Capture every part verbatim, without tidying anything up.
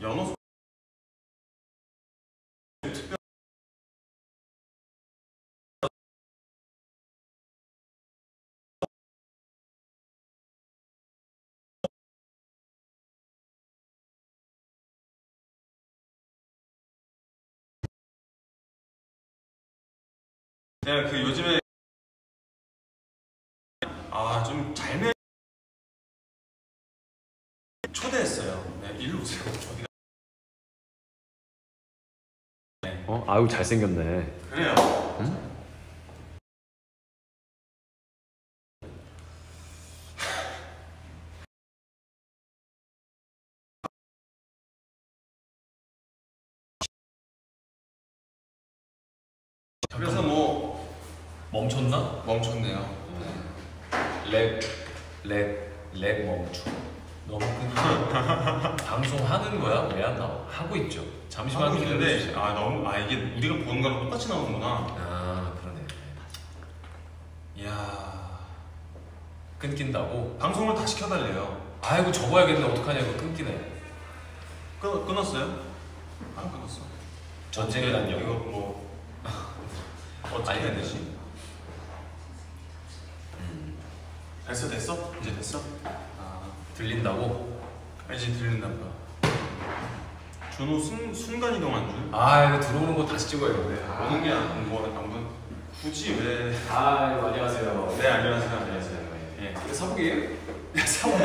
연어 네, 그 요즘에 아 좀 잘 매 초대했어요. 네, 일로 오세요. 어디가? 네. 어? 아유 잘생겼네. 그래요. 응? 그래서 뭐 멈췄나? 멈췄네요. 랩, 랩, 랩 멈춰. 너무 끊겨. 방송하는 거야? 왜 안 나와? 하고 있죠. 잠시만 하고 있는데 기다려주세요. 아 너무 아 이게 우리가 보는 거랑 똑같이 나오는구나. 아 그러네. 이야 끊긴다고? 방송을 다시 켜달래요. 아이고 접어야겠네. 어떡하냐 이거 끊기네. 끊 끊었어요? 안 끊었어. 전쟁의 안녕. 이거 뭐 어떻게 해야 되지? 음. 됐어 됐어? 이제 됐어? 아 들린다고? 이제 들린다 보다. 준호 순 순간 이동한 줄. 아 이거 들어오는 거 다시 찍어야겠네. 아. 오는 게 안 뭐 아무튼 굳이 왜? 아 이거 안녕하세요. 네 안녕하세요 안녕하세요. 예. 예. 이거 사복이에요? 사복.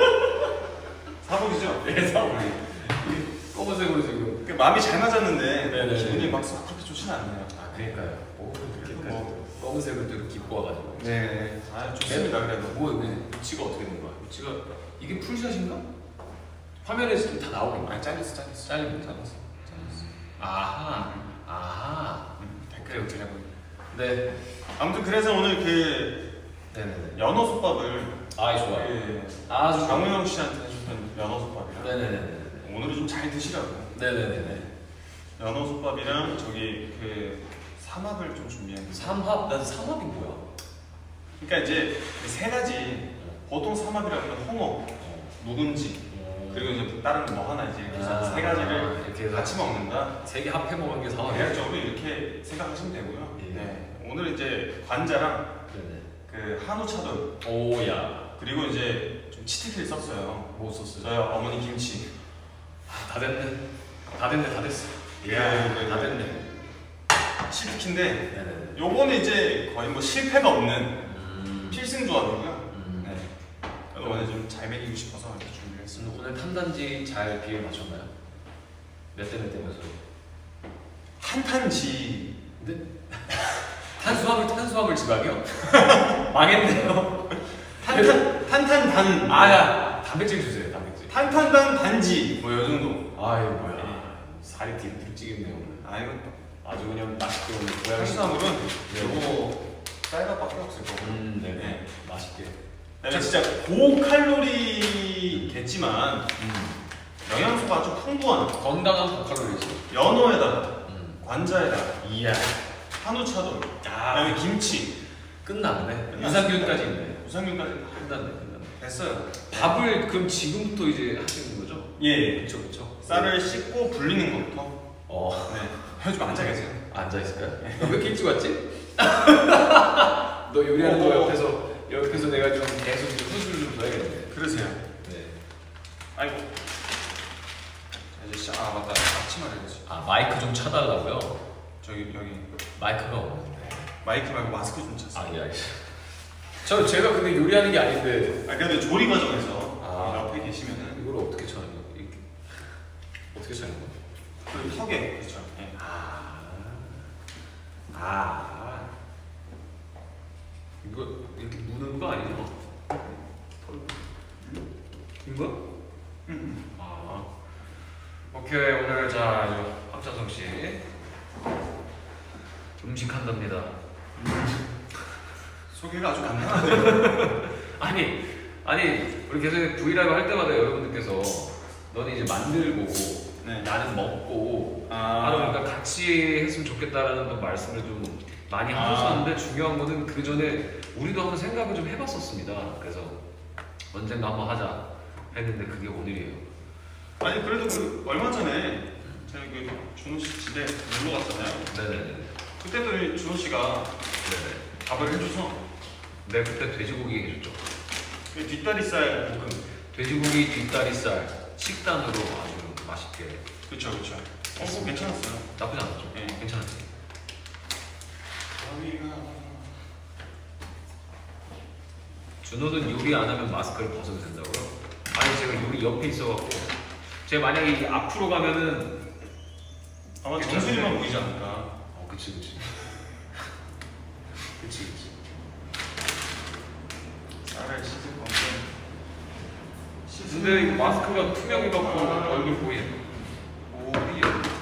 사복이죠? 예 사복. 검은색으로 지금. 그 마음이 잘 맞았는데 네네네. 기분이 막 그렇게 좋지는 않네요. 아 그러니까요. 오 그렇게 뭐. 뭐 검은색을 또 이렇게 입고 와가지고. 네. 아 좋습니다 그래도. 뭐 이거 위치가 어떻게 된 거야? 위치가 이게 풀샷인가? 화면에 지금 다 나오는 거야? 아니 잘렸어 잘렸어. 잘리면 잘랐어. 잘랐어. 아하. 아하. 음, 댓글 오케이, 오케이. 보고. 네. 아무튼 그래서 오늘 그 네네네. 연어 솥밥을 아 좋아요. 그 아주 장우영 씨한테 해줬던 연어 솥밥이랑 네네네네. 오늘은 좀 잘 드시라고. 네네네네. 연어 솥밥이랑 저기 그 삼합을 좀 준비했는데. 삼합? 난 삼합이 뭐야? 그러니까 이제 세 가지. 보통 삼합이라고 하면 홍어, 묵은지 그리고 이제 다른 뭐 하나 이제 이렇게 해서 아, 세 가지를 이렇게 해서 같이 먹는다. 세 개 합해 먹은 게 삼합이야? 대략적으로 이렇게 생각하시면 되고요. 예. 네. 오늘 이제 관자랑 네네. 그 한우 차돌 오야. 그리고 이제 좀 치트키를 썼어요. 뭐 썼어요? 저희 어머니 김치. 아, 다 됐네. 다 됐네. 다 됐어. 예, 다 네, 됐네. 치트키인데 네네네. 요거는 이제 거의 뭐 실패가 없는 음. 필승 조합이고요. 음. 네. 이번에 좀 잘 먹이고 싶어서 이렇게 준비를 했습니다. 오늘 탄단지 잘 비율 맞췄나요? 몇 대 몇 대면서? 탄탄지. 네? 탄수화물 탄수화물 지방이요? 망했네요. 탄탄 탄탄단. 아야 단백질 주세요. 단백질. 탄탄단 단지. 뭐 요 정도. 아유 뭐야. 살이 뒤로 찌겠네요 오늘. 아 이거 아주 그냥 맛있게 오늘 고양이. 탄수화물은 네. 요거 쌀밥밖에 없을 거고. 음, 네. 네. 맛있게. 그다음에 진짜 고칼로리겠지만 음. 영양소가 아주 풍부한 건강한 고칼로리지. 연어에다가 음. 관자에다가 이야. 한우 차돌. 아. 그다음에 김치. 끝났네. 끝났습니다. 유산균까지 있네. 유산균까지 다 끝났네. 끝났네. 됐어요. 밥을 그럼 지금부터 이제 하시는 거죠? 예. 그렇죠, 그렇죠. 쌀을 씻고 불리는 것부터. 어. 네. 형 좀 앉아 계세요. 앉아 있을까요? 너 왜 이렇게 일찍 왔지? 너 요리하는 거 어. 옆에서 옆에서 내가 좀 계속 좀 후술 좀 줘야겠네. 그러세요. 네. 아이고. 자, 이제 시작. 아 맞다. 앞치마를 해야지. 아 마이크 좀 차달라고요? 저기 여기 마이크가 없는데. 마이크 말고 마스크 좀 찼어. 아 예. 알겠습니다. 저 제가 근데 요리하는 게 아닌데 아 근데 조리 과정에서 아. 옆에 계시면은 이걸 어떻게 차는 거야? 이렇게 어떻게 차는 거야? 그 턱에 그렇죠. 예. 아. 아. 이거 이렇게 무는 거 아니죠? 이거? 음. 아. 오케이 오늘 자 이제 박찬성 씨 음식 한답니다. 소개가 아주 간단하네요. 아니 아니 우리 계속 브이라이브 할 때마다 여러분들께서 너는 이제 만들고 네. 나는 먹고 아. 하다 보니까 같이 했으면 좋겠다라는 또 말씀을 좀 많이 아. 하셨었는데 중요한 거는 그 전에 우리도 한번 생각을 좀 해봤었습니다. 그래서 언젠가 한번 하자 했는데 그게 오늘이에요. 아니 그래도 그 얼마 전에 제가 그 준호 씨 집에 놀러 갔잖아요. 네네네. 그때도 이 준호 씨가 네네. 밥을 해줘서 네, 그때 돼지고기 해줬죠. 그 뒷다리살 볶음. 돼지고기 뒷다리살 식단으로 아주 맛있게. 그쵸 그쵸. 어, 그거 괜찮았어요. 나쁘지 않았죠? 네. 괜찮았지. 저희가 준호는 요리 안 하면 마스크를 벗어도 된다고요? 아니 제가 요리 옆에 있어갖고 제가 만약에 이게 앞으로 가면은 아마 괜찮은데? 정수리만 보이지 않을까. 어 그치 그치 그치 그치 쌀을 씻을 건데. 근데 이 마스크가 투명해갖고 얼굴 보이네. 오이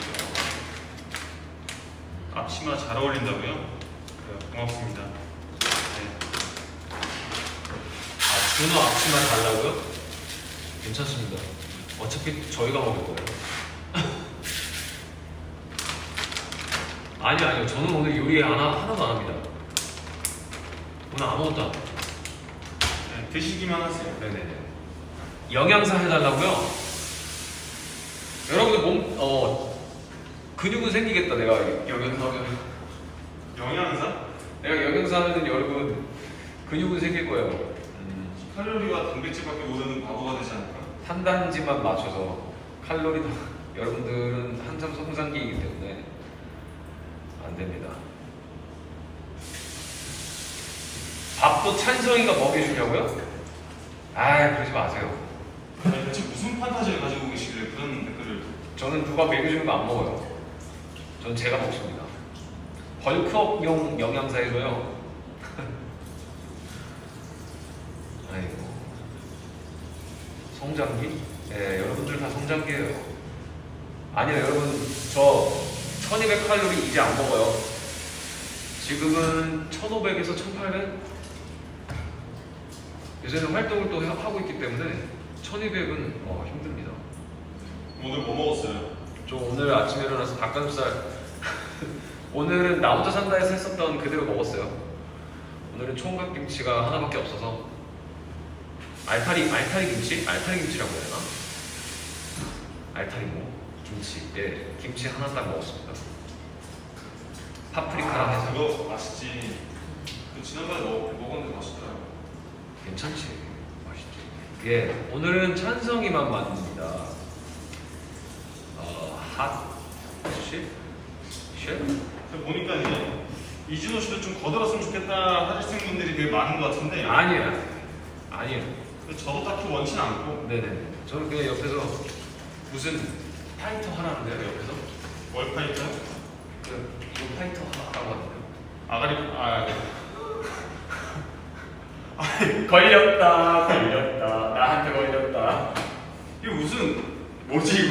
앞치마 잘 어울린다고요? 그래요. 고맙습니다. 네. 아 준호 앞치마 달라고요? 괜찮습니다. 어차피 저희가 먹을 거예요. 아니요 아니요 저는 오늘 요리 하나, 하나도 안 합니다. 오늘 아무것도 안 해요. 네, 드시기만 하세요. 네네네. 영양사 해달라고요? 여러분들 몸, 어, 근육은 생기겠다. 내가 영양사 하면. 영양사? 내가 영양사 하면은 여러분 근육은 생길 거예요. 음, 칼로리와 단백질밖에 모르는 바보가 되지 않을까? 탄단지만 맞춰서 칼로리도 여러분들은 한참 성장기이기 때문에 안 됩니다. 밥도 찬성이가 먹여주려고요? 아 그러지 마세요. 아니, 대체 무슨 판타지를 가지고 계시길래 그런 댓글을. 저는 누가 먹여주는 거 안 먹어요. 전 제가 먹습니다. 벌크업용 영양사이고요. 아이고 성장기? 네, 여러분들 다 성장기예요. 아니요, 여러분 저 천이백 칼로리 이제 안 먹어요. 지금은 천오백에서 천팔백? 요새는 활동을 또 하고 있기 때문에 천이백은 어, 힘듭니다. 오늘 뭐 먹었어요? 저 오늘 아침에 일어나서 닭가슴살 오늘은 나 혼자 산다 해서 했었던 그대로 먹었어요. 오늘은 총각김치가 하나밖에 없어서 알타리, 알타리 김치? 알타리 김치라고 해야 되나? 알타리모 김치. 예, 김치 하나 딱 먹었습니다. 파프리카랑 아, 해서. 그거 맛있지. 그 지난번에 먹, 먹었는데 맛있더라고. 괜찮지. 맛있지. 예, 오늘은 찬성이만 만듭니다. 어, 핫 쉐? 쉐? 보니까 이제 이준호 씨도 좀 거들었으면 좋겠다 하시는 분들이 되게 많은 것 같은데. 아니에요. 아니에요. 저도 딱히 원치는 않고. 네네. 저는 그냥 옆에서 무슨 파이터 하라는데요, 옆에서? 월파이터? 그, 이거 파이터 하라고 하는데요. 아가리, 아, 걸렸다, 걸렸다. 나한테 걸렸다. 이게 무슨, 뭐지?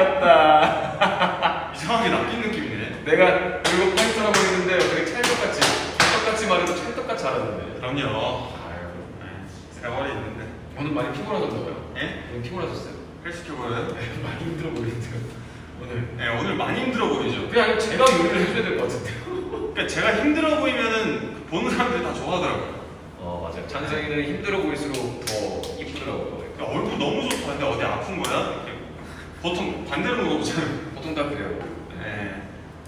낚였다. 이상하게 낚인 느낌이네. 내가 이거 파이터라고 했는데 되게 찰떡같이, 찰떡같이 말해도 찰떡같이 알았는데. 그럼요. 아유. 네, 세월이 있는데. 오늘 많이 피곤하셨나봐요? 예? 오늘 피곤하셨어요? 헬스케 보여요? 네, 많이 힘들어 보이는데요. 오늘. 네, 오늘 많이 힘들어 보이죠? 그냥 제가 요리를 해줘야 될 것 같은데요. 그러니까 제가 힘들어 보이면은 보는 사람들이 다 좋아하더라고요. 어, 맞아요. 찬성이는 힘들어 보일수록 더 이쁘더라고요. 야, 얼굴 너무 좋다. 근데 어디 아픈 거야? 이렇게. 보통 반대로 물어보잖아요. 보통 다 그래요. 네.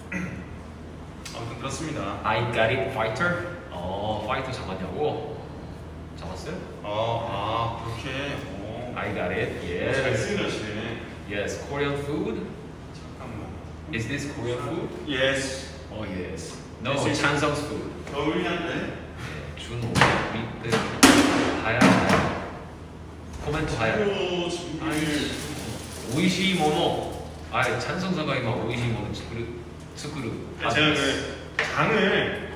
아무튼 그렇습니다. I got it, fighter. 어, 파이터 잡았냐고? 잡았어요? 아, 아 그렇게. 오. I got it. 잘 Yes. 쓰시네. Yes. Korean food. 잠깐만. Is this Korean food? Yes. Oh yes. No, This is- 찬성's food. 겨울인데. 준호, 밑에 하야. 코멘트 하야. 오, 준비를. 오이시모노. 아, 찬성사가 이마 오이시모노 스쿠르 스쿠르. 제가 그 장을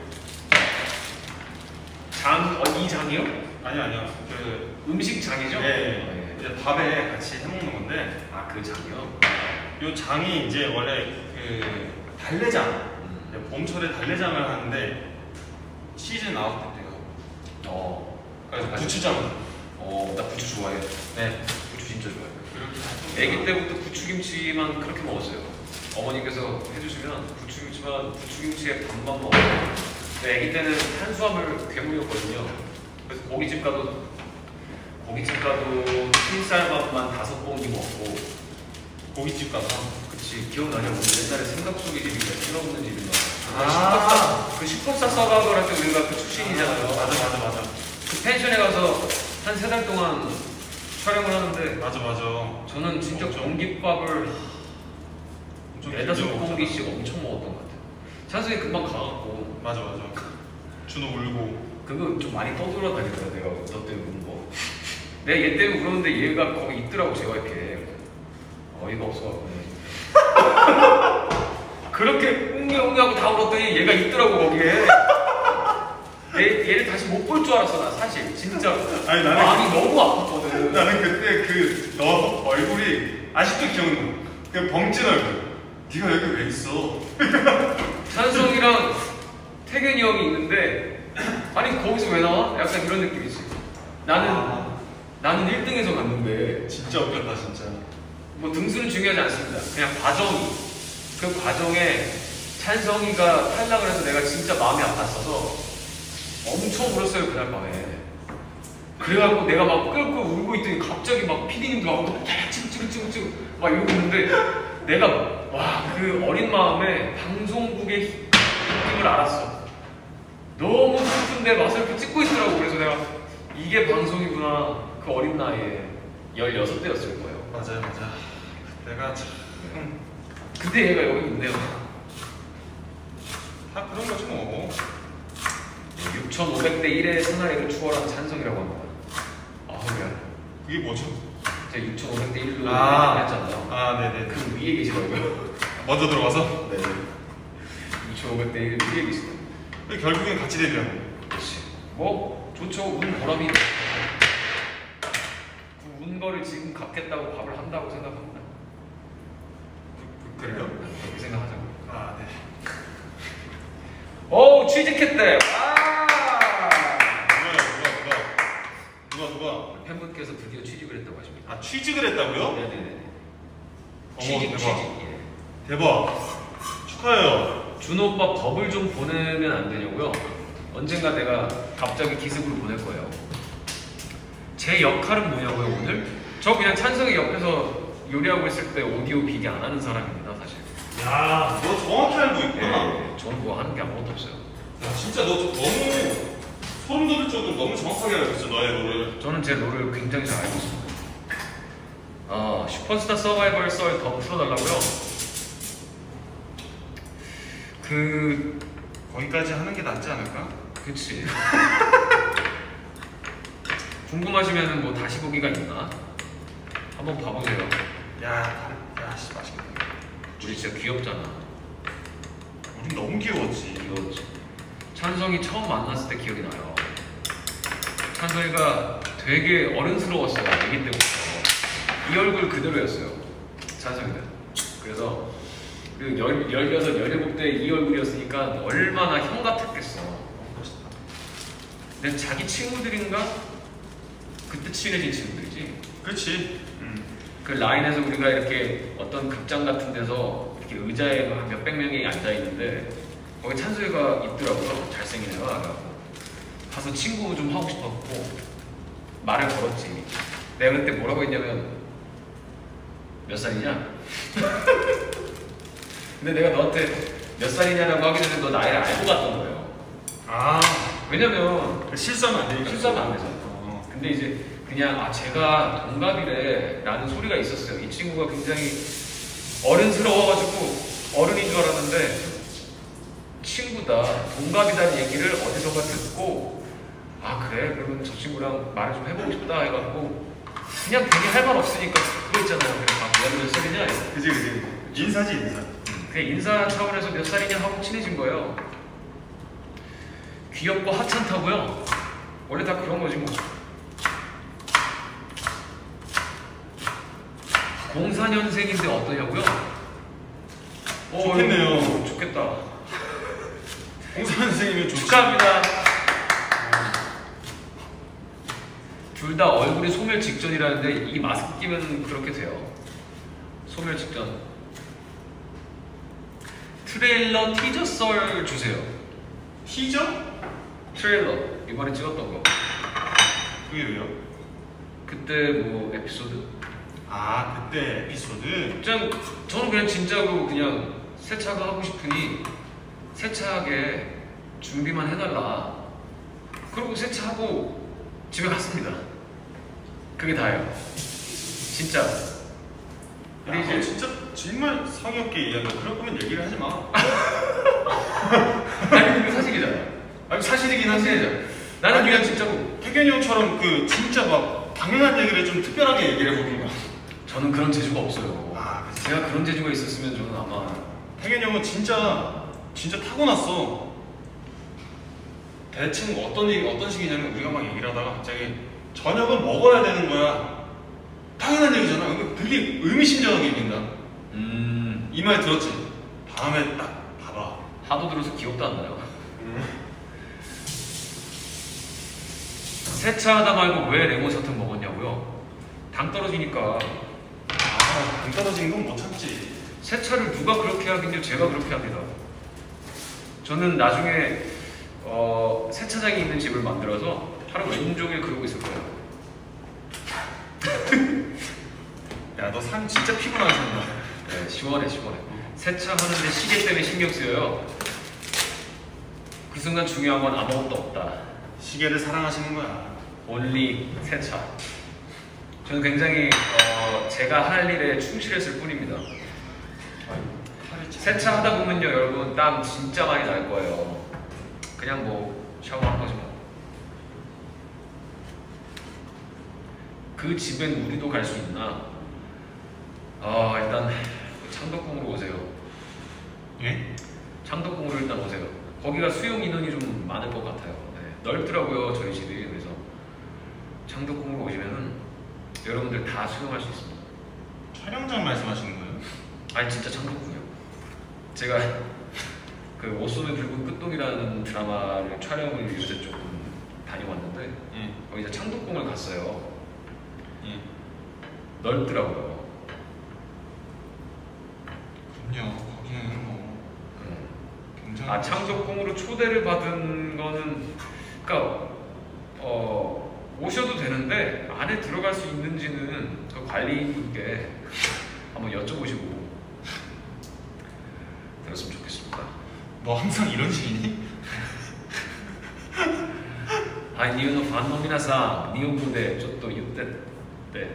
장, 어, 이 장이요? 아니요 아니요 그 음식 장이죠? 네, 이제 밥에 같이 해 먹는 건데 아, 그 장이요? 요 장이 이제 원래 그 달래장 음. 이제 봄철에 달래장을 하는데 시즌 아웃 때 돼요. 어. 그래서 부추장. 어, 나 부추 좋아해. 네. 부추 진짜 좋아해. 이렇게 아기 때부터 부추김치만 그렇게 먹었어요. 어머니께서 해주시면 부추김치만 부추김치에 밥만 먹어요. 근데 아기 때는 탄수화물 괴물이었거든요. 그래서 고깃집 가도 고깃집 가도 흰쌀밥만 다섯 공기 먹고 고깃집 가서. 그치, 기억나냐? 우리 옛날에 생각 속의 집인가 생각없는 집인가. 아. 그 슈퍼스타 서바이벌 할 때 우리가 그 출신이잖아요. 맞아 맞아 맞아. 그 펜션에 가서 한 세 달 동안 촬영을 하는데 맞아 맞아. 저는 진짜 엄청- 공깃밥을 엄청 네다섯 길게 공기씩 엄청 먹었던 것 같아요. 찬성이 금방 가갖고 맞아 맞아. 준호 울고. 그거 좀 많이 떠돌아다니더라. 내가 너 때문에 우는 거. 내가 얘 때문에 울었는데 얘가 거기 있더라고. 제가 이렇게 어이가 없어갖고 그렇게 웅겨웅겨하고 다 울었더니 얘가 있더라고 거기에. 얘, 얘를 다시 못 볼 줄 알았어 나 사실 진짜. 아니, 나는 마음이 너무 아팠거든. 나는 그때 그 너 얼굴이 아직도 기억나. 그 벙찐 얼굴. 네가 여기 왜 있어? 찬성이랑 태균이 형이 있는데 아니 거기서 왜 나와? 약간 이런 느낌이지. 나는 아. 나는 일 등에서 갔는데 진짜 웃겼다 진짜. 뭐 등수는 중요하지 않습니다. 그냥 과정이 그 과정에 찬성이가 탈락을 해서 내가 진짜 마음이 아팠어서 엄청 울었어요 그날 밤에. 그래갖고 내가 막 끌고 울고 있더니 갑자기 막 피디님도 막 찡찡찡찡찡 막 이러고 있는데 내가 와 그 어린 마음에 방송국의 느낌을 알았어. 너무 슬픈데 와서 이렇게 찍고 있더라고. 그래서 내가 이게 방송이구나. 그 어린 나이에 열여섯 대였을 거예요. 맞아요 맞아. 내가 참. 응. 근데 얘가 여기 있네요. 다 그런 거지 뭐. 육천오백 대 일의 사나이를 추월한 찬성이라고 합니다. 아우 야. 그게 뭐죠? 제가 육천오백 대 일로 아. 했잖아요. 아 네네. 그 위에 계시더라고요. 먼저 들어가서. 네. 육천오백 대 일 위에 계시더라고요. 근데 결국엔 같이 되면. 그렇지. 뭐 좋죠. 운 보람이. 그 운 거를 지금 갚겠다고 밥을 한다고 생각합니다. 그, 그래요? 그렇게 생각하자고. 아 네. 오 취직했대. 와. 누가요 누가 누가 누가 누가? 팬분께서 드디어 취직을 했다고 하십니다. 아 취직을 했다고요? 네네네. 어머, 취직 대박. 취직. 예. 대박. 축하해요. 준호 오빠 법을 좀 보내면 안 되냐고요? 언젠가 내가 갑자기 기습으로 보낼 거예요. 제 역할은 뭐냐고요 오늘? 저 그냥 찬성이 옆에서 요리하고 있을 때 오디오 비디 안 하는 사람입니다 사실. 야, 너 정확히 알고 있구나. 네, 저는 뭐 하는 게 아무것도 없어요. 야, 진짜 너 너무 소름 돋을 정도로 너무 정확하게 알고 있어 너의 롤을. 저는 제 롤을 굉장히 잘 알고 있습니다. 아 슈퍼스타 서바이벌 썰 더 풀어달라고요? 그 거기까지 하는 게 낫지 않을까? 그치. 궁금하시면은 뭐 다시 보기가 있나? 한번 봐보세요. 야, 야, 씨 맛있겠다. 우리 진짜 귀엽잖아. 우린 너무 귀여웠지. 귀여웠지. 찬성이 처음 만났을 때 기억이 나요. 찬성이가 되게 어른스러웠어요. 아기 때부터. 이 얼굴 그대로였어요. 찬성이는. 그래서 그 열, 열여섯, 열일곱 대 이 얼굴이었으니까 얼마나 형 같았겠어. 근데 자기 친구들인가? 그때 친해진 친구들이지. 그렇지. 음. 그 라인에서 우리가 이렇게 어떤 극장 같은 데서 이렇게 의자에 한 몇백 명이 앉아 있는데 거기 찬수이가 있더라고요. 잘생긴 애가. 그래갖고 가서 친구 좀 하고 싶었고 말을 걸었지. 내가 그때 뭐라고 했냐면 몇 살이냐? 근데 내가 너한테 몇 살이냐라고 하기 전에 너 나이를 알고 갔던 거예요. 아, 왜냐면 실수하면 안 되니까. 실수하면 안 되잖아. 어. 근데 이제 그냥 아 제가 동갑이래 라는 소리가 있었어요. 이 친구가 굉장히 어른스러워가지고 어른인 줄 알았는데 친구다 동갑이라는 얘기를 어디선가 듣고 아 그래 그러면 저 친구랑 말을 좀 해보고 싶다 해갖고 그냥 괜히 할 말 없으니까 그거 있잖아요. 그래 아 몇 살이냐 이거. 그지 그지. 인사지 인사. 그냥 인사 차원에서 몇 살이냐 하고 친해진 거예요. 귀엽고 하찮다고요? 원래 다 그런 거지 뭐. 공사 년생인데 어떠냐고요? 좋겠네요. 어, 좋겠다. 공사 선생님이 좋지. 축하합니다. 둘 다 얼굴이 소멸 직전이라는데 이 마스크 끼면 그렇게 돼요. 소멸 직전. 트레일러 티저 썰 주세요. 티저? 트레일러 이번에 찍었던 거. 그게 왜요? 그때 뭐 에피소드? 아 그때 에피소드. 그냥 저는 그냥 진짜로 그냥 세차가 하고 싶으니 세차하게 준비만 해달라. 그리고 세차하고 집에 갔습니다. 그게 다예요. 진짜. 근데 야, 이제 너 진짜 정말 성의 없게 이야기야. 그럴 거면 얘기를 하지 마. 아니 이거 사실이잖아. 아니 사실이긴 한데 사실이잖아. 나는 아니, 그냥 진짜로 태균이 형처럼 그 진짜 막 당연한 얘기를 좀 특별하게 얘기를 해보는 거야. 저는 그런 재주가 없어요. 아, 그치. 제가 그런 재주가 있었으면 저는 아마 태균이 형은 진짜 진짜 타고났어. 대충 어떤 얘기, 어떤 식이냐면 우리가 막 얘기를 하다가 갑자기 저녁은 먹어야 되는 거야. 당연한 얘기잖아. 근데 되게 의미심장하게 얘기한다. 음 이 말 들었지? 다음에 딱 봐봐. 하도 들어서 기억도 안 나요. 세차하다 말고 왜 레몬 사탕 먹었냐고요? 당 떨어지니까. 아, 당 떨어지는 건 못 참지. 세차를 누가 그렇게 하긴요. 제가 그렇게 합니다. 저는 나중에 어, 세차장이 있는 집을 만들어서 하루 종일 그러고 있을 거예요. 야, 너 삶 진짜 피곤한 삶이야. 네, 시원해 시원해. 세차하는데 시계 때문에 신경 쓰여요. 그 순간 중요한 건 아무것도 없다. 시계를 사랑하시는 거야. only 세차. 저는 굉장히 어, 제가 할 일에 충실했을 뿐입니다. 세차하다 보면요 여러분 땀 진짜 많이 날 거예요. 그냥 뭐 샤워한 거지 뭐. 그 집엔 우리도 갈 수 있나? 아 일단 창덕궁으로 오세요. 예? 창덕궁으로 일단 오세요. 거기가 수용 인원이 좀 많을 것 같아요. 네, 넓더라고요 저희 집이. 그래서 창덕궁으로 오시면은 여러분들 다 수용할 수 있습니다. 촬영장 말씀하시는 거예요? 아니 진짜 창덕궁이요. 제가 그 옷소매 붉은 끝동이라는 드라마를 촬영을 요새 조금 다녀왔는데 예. 거기 이제 창덕궁을 갔어요. 예. 넓더라고요. 그럼요. 거기는 뭐 음. 굉장히. 아 창덕궁으로 초대를 받은 거는 그러니까 어 오셔도 되는데 안에 들어갈 수 있는지는 그 관리인분께 한번 여쭤보시고 들었으면 좋겠습니다. 너 항상 이런 식이니? はい、日本のファンの皆さん、日本語でちょっと言ってって、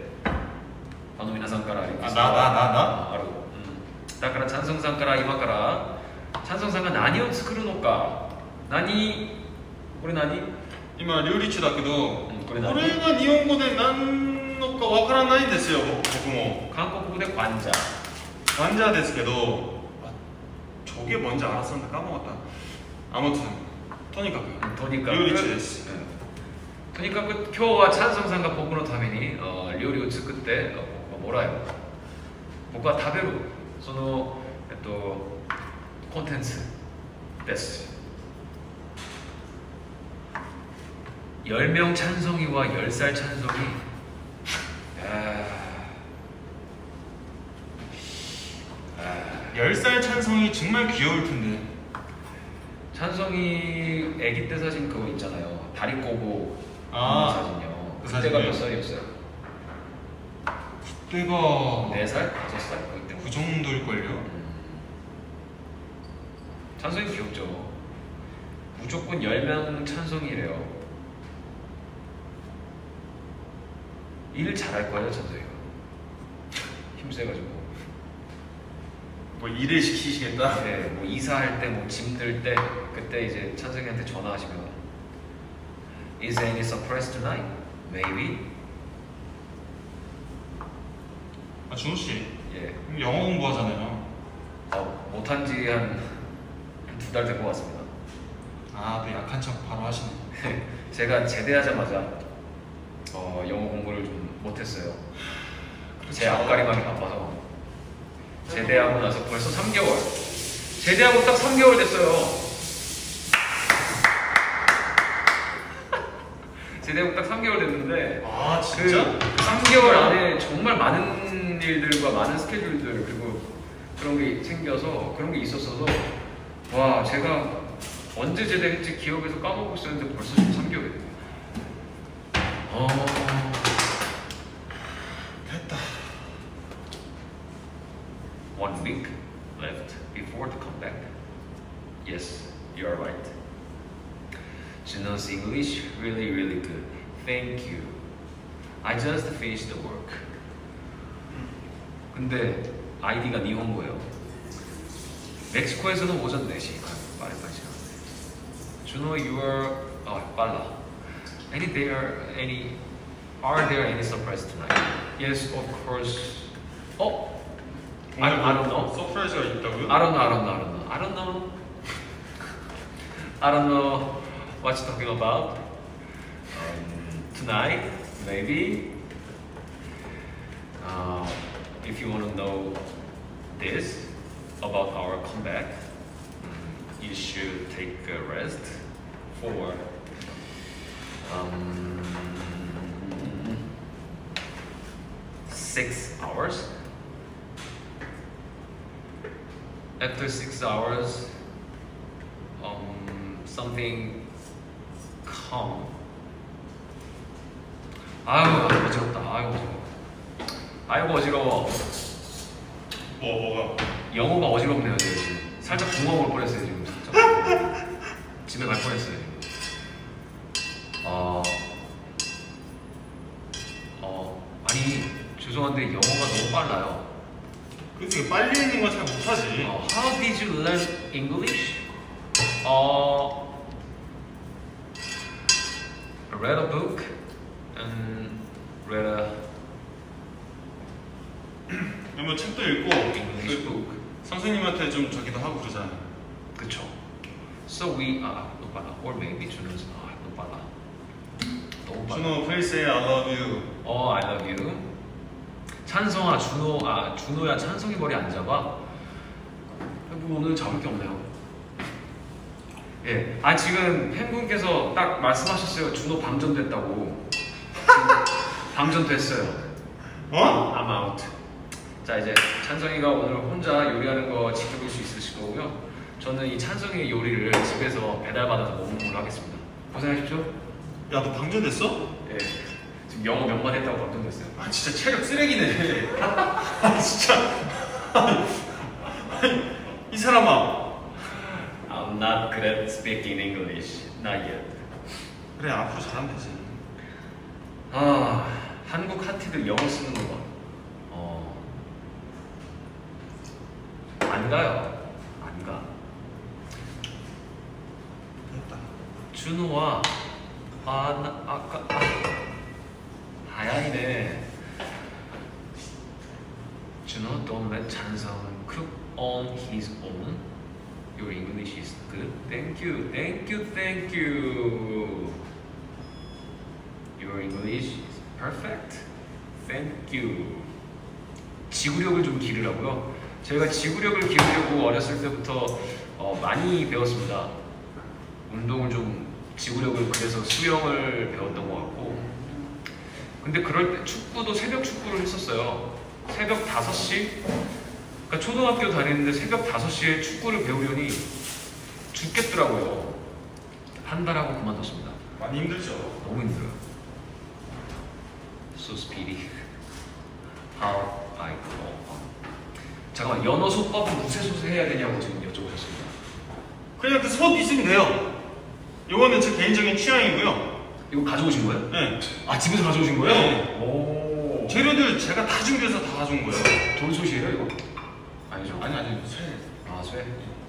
ファンの皆さんからありますか？ あななななある、うん、だからチャンソンさんから今からチャンソンさんが何を作るのか、何これ何？ 今料理中だけど、 うんこれ何？ これが日本語で何のかわからないんですよ。僕も韓国語で관자。 관자ですけど、あ、 저게 뭔지 알았었는데 까먹었다. 아무튼とにかくとにかく料理中です。 とにかく今日はチャンソンさんが僕のために料理を作ってもらえる。僕は食べるそのえっとコンテンツです。열 명 찬성이와 열 살 찬성이 열 살 찬성이 정말 귀여울 텐데. 찬성이 아기 때 사진 그거 있잖아요. 다리 꼬고 아, 사진요. 그 그때가 사진이요? 몇 살이었어요? 그때가 네 살? 다섯 살? 그때 그 정도일걸요? 음. 찬성이 귀엽죠. 무조건 열 명 찬성이래요. 일 잘할 거예요, 찬성이가. 힘세가지고. 뭐 일을 시키시겠다? 네, 뭐 이사할 때, 뭐 짐 들 때, 그때 이제 찬성이한테 전화하시면 Is there any surprise tonight? Maybe? 아, 준호 씨 예. 영어 공부하잖아요. 어, 못한 지 한 두 달 된 것 같습니다. 아, 또 약한 척 바로 하시네. 제가 제대하자마자 어, 영어 공부를 좀 못했어요. 제 그렇죠. 앞가림하기 바빠서 제대하고 나서 벌써 삼 개월 제대하고 딱 삼 개월 됐어요. 제대하고 딱 삼 개월 됐는데 아, 진짜? 그 삼 개월 안에 정말 많은 일들과 많은 스케줄들 그리고 그런 게 생겨서 그런 게 있었어서 와 제가 언제 제대했지 기억에서 까먹고 있었는데 벌써 지금 삼 개월이 됐네요. 어... 됐다. one week left before the comeback. Yes, you are right. Juno's English really really good. Thank you. I just finished the work. 근데 아이디가 니혼고예요. 멕시코에서는 오전 네 시 말까지. Juno, you are 아 빨라. Any there any are there any surprise tonight? Yes, of course. 어? I, I don't know. 서프라이즈가 있다고요? I don't know. I don't know. I don't know. I don't know. I don't know what you're talking about. Um, tonight, maybe. Uh, if you want to know this about our comeback, um, you should take a rest for um, six hours. After six hours, um, something calm. 아유 어지럽다. 아유 어지러워. 아이고 어지러워. 뭐 뭐가? 영어가 어지럽네요 지금. 살짝 붕어 올 뻔했어요 지금 진짜. 집에 갈 뻔했어요 지금. 어, 어 아니 죄송한데 영어가 너무 빨라요. 그렇게 빨리 읽는 건 잘 못하지. 어, how did you learn English? 어, read a book and read a 뭐 책도 읽고 English 그 book. 선생님한테 좀 저기도 하고 그러잖아요. 그쵸. So we 아 너무 빨라. Or maybe 준호는 아 너무 빨라. 너무 빨라. 준호, please say I love you. 어, I love you. 찬성아, 준호, 아 준호야 찬성이 머리 안 잡아? 뭐 오늘 잡을 게 없네요. 예, 아 지금 팬분께서 딱 말씀하셨어요. 준호 방전됐다고. 지금 방전됐어요. 어? I'm out. 자 이제 찬성이가 오늘 혼자 요리하는 거 지켜볼 수 있으실 거고요. 저는 이 찬성이 요리를 집에서 배달받아서 먹는 하겠습니다. 고생하십시오. 야, 너 방전됐어? 예, 지금 영어 몇 번 했다고 방전됐어요. 아, 진짜 체력 쓰레기네. 아, 진짜. 아니, 이 사람아. I'm not good at speaking English. Not yet. 그래, 앞으로 잘하면 되지. 아, 한국 핫티들 영어 쓰는 거 봐. 어, 안 가요. 안 가. 됐다. 준호와 아, 나 아까 아, 하얀이네. 준호, don't let 찬성 cook on his own. Your English is good. Thank you, thank you, thank you. Your English is perfect. Thank you. 지구력을 좀 기르라고요. 저희가 지구력을 기르려고 어렸을 때부터 어, 많이 배웠습니다. 운동을 좀 지구력을 그래서 수영을 배웠던 것 같고. 근데 그럴 때 축구도 새벽 축구를 했었어요. 새벽 다섯 시? 그러니까 초등학교 다니는데 새벽 다섯 시에 축구를 배우려니 죽겠더라고요. 한 달 하고 그만뒀습니다. 많이 힘들죠. 너무 힘들어요. So speedy. How I go. 잠깐만, 연어 솥밥은 무쇠 솥에 해야 되냐고 지금 여쭤보셨습니다. 그냥 그 솥 있으면 돼요. 이거는 제 개인적인 취향이고요. 이거 가져오신 거예요? 네. 아, 집에서 가져오신 거예요? 네. 오. 재료들 제가 다 준비해서 다 가져온 거예요. 돌솥이에요, 이거? 아니죠? 아니, 아니, 쇠. 아, 쇠.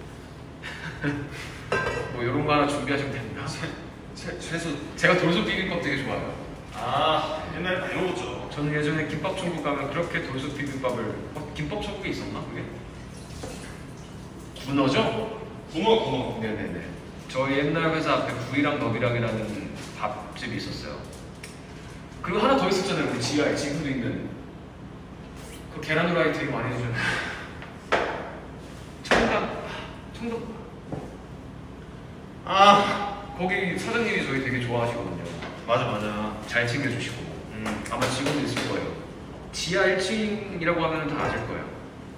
뭐 이런 거 하나 준비하시면 됩니다. 쇠, 쇠, 쇠솥. 제가 돌솥 비빔밥 되게 좋아해요. 아, 옛날에 많이 먹었죠. 저는 예전에 김밥 천국 가면 그렇게 돌솥 비빔밥을 어, 김밥 천국에 있었나 그게? 군어죠? 군어, 군어. 네네네. 저희 옛날 회사 앞에 구이랑 너비랑이라는 밥집이 있었어요. 그리고 하나 더 있었잖아요. 우리 지하에 지금도 있는 그 계란 후라이 되게 많이 해주잖아요. 청담 청담 아, 거기 사장님이 저희 되게 좋아하시거든요. 맞아, 맞아. 잘 챙겨주시고 음. 아마 지금도 있을 거예요. 지하 일 층이라고 하면 다 아실 거예요.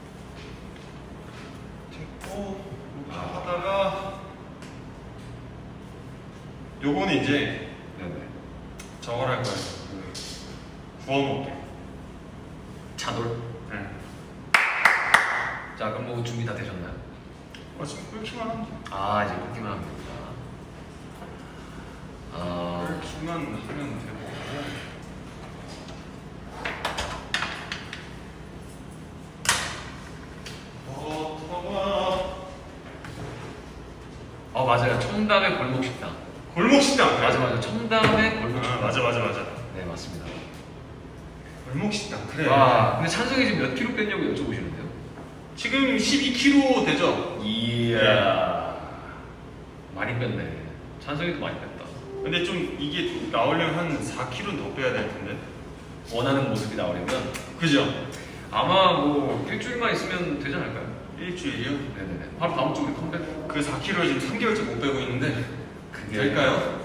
됐고, 이렇게 하다가 요거는 이제 네네. 저걸 할 거예요. 그 구워 먹게. 차돌. 네. 자, 그럼 뭐 준비 다 되셨나요? 아, 지금 끓기만 하면 돼. 아, 이제 끓기만 하면 됩니다. 아, 끓기만 하면 되고. 어, 맞아요. 청담의 골목식당. 골목식당. 맞아, 맞아. 청담의 골목식당. 아, 맞아, 맞아, 맞아. 네, 맞습니다. 골목식당. 그래. 와, 근데 찬성이 지금 몇 킬로 뺐냐고 여쭤보시는데요? 지금 십이 킬로그램 되죠? 이야. 많이 뺐네. 찬성이도 많이 뺐다. 근데 좀 이게 나오려면 한 사 킬로그램 더 빼야 될 텐데. 원하는 모습이 나오려면 그죠? 아마 뭐 일주일만 있으면 되지 않을까요? 일주일이요? 네네네. 바로 다음 주 우리 컴백. 그 사 킬로그램 지금 삼 개월째 못 빼고 있는데 그게 될까요?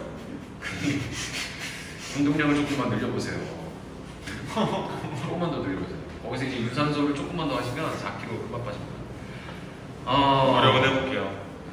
운동량을 조금만 늘려보세요. 조금만 더 늘려보세요. 거기서 이제 유산소를 조금만 더 하시면 사 킬로그램 금방 빠집니다. 아, 어려운 해볼게요.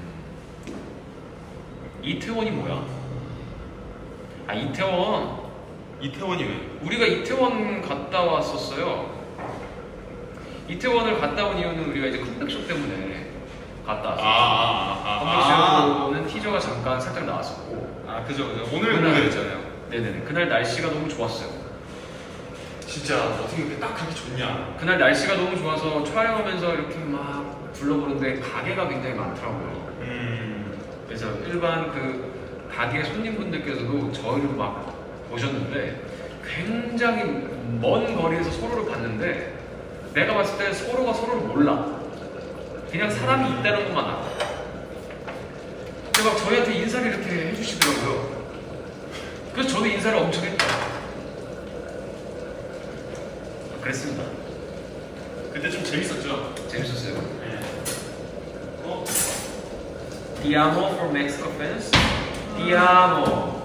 이태원이 뭐야? 아, 이태원. 이태원이 왜? 우리가 이태원 갔다 왔었어요. 이태원을 갔다 온 이유는 우리가 이제 컴백쇼 때문에 갔다 왔어요. 아아아아 컴백쇼는 티저가 잠깐 살짝 나왔었고. 아, 그죠, 그죠. 오늘 그날- 공개했잖아요. 네네네. 그날 날씨가 너무 좋았어요. 진짜 어떻게 그렇게 딱 하기 좋냐? 그날 날씨가 너무 좋아서 촬영하면서 이렇게 막 둘러보는데 가게가 굉장히 많더라고요. 음. 그래서 일반 그 가게 손님분들께서도 저희를 막 보셨는데 굉장히 먼 거리에서 서로를 봤는데 내가 봤을 때 서로가 서로를 몰라. 그냥 사람이 있다는 것만 알아. 근데 막 저희한테 인사를 이렇게 해주시더라고요. 그래서 저도 인사를 엄청 했죠. 그랬습니다. 그때 좀 재밌었죠? 재밌었어요. 네. 어? Ti amo for Mexico fans. Ti amo.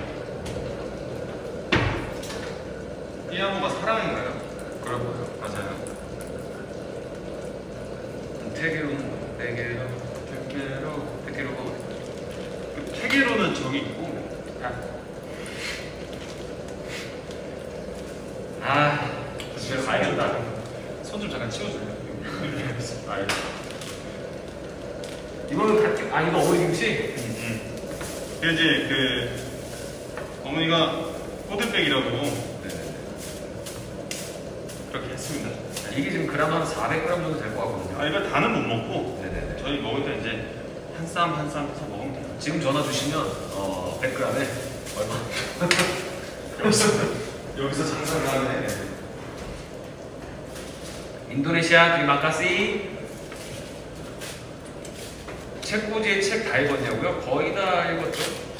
띠아모가 사랑인가요? 그러고요. 맞아요. 태계로, 태계로, 태계로, 태계로. 그 태계로는 저기 있고. 아, 집에 가야겠다. 손 좀 잠깐 치워줄래요? 아, 예. 이거는 갓김, 아 이거 어머니 김치? 응, 응. 그 이제 그 어머니가 호들백이라고 네. 그렇게 했습니다. 이게 지금 그램 한 사백 그램 정도 될 것 같거든요. 아, 이걸 다는 못 먹고 네네네. 저희 먹을 때 이제 한 쌈 한 쌈 해서 먹으면 돼요. 지금 전화 주시면 어 백 그램에 얼마? 여기서 여기서 장사를 하네. 인도네시아 드리마카시. 책꽂이에 책 다 읽었냐고요? 거의 다 읽었죠.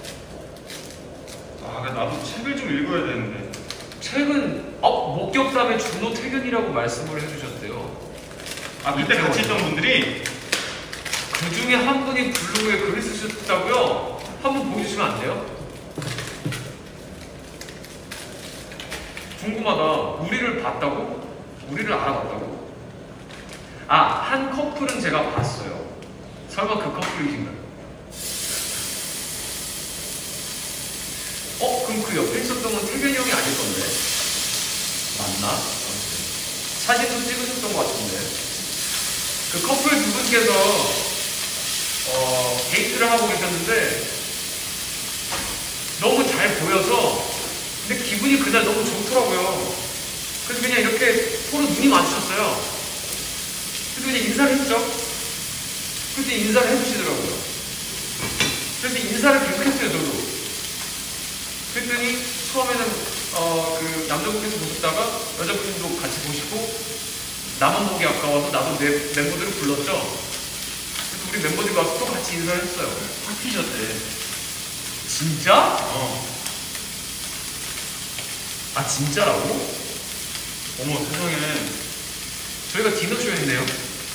아, 그래, 나도 책을 좀 읽어야 되는데. 책은 어 목격담의 준호 태균이라고 말씀을 해주셨대요. 아, 그때 같이 있던 분들이 그 중에 한 분이 블로그에 글을 쓰셨다고요? 한번 보여주시면 안 돼요? 궁금하다. 우리를 봤다고? 우리를 알아봤다고? 아, 한 커플은 제가 봤어요. 설마 그 커플이신가요? 어? 그럼 그 옆에 있었던 건 태균이 형이 아닐 건데? 맞나? 사진도 찍으셨던 것 같은데. 그 커플 두 분께서 어, 데이트를 하고 계셨는데 너무 잘 보여서 근데 기분이 그날 너무 좋더라고요. 그래서 그냥 이렇게 서로 눈이 마주쳤어요. 그래서 그냥 인사를 했죠. 그래서 인사를 해주시더라고요. 그래서 인사를 계속했어요, 저도. 그랬더니 처음에는 어, 그 남자분께서 보셨다가 여자분도 같이 보시고 나만 보기 아까워서 나도 내 멤버들을 불렀죠. 그래서 우리 멤버들이 와서 또 같이 인사를 했어요. 파티셨대. 진짜? 어. 아 진짜라고? 어머, 세상에. 저희가 디너쇼 했네요.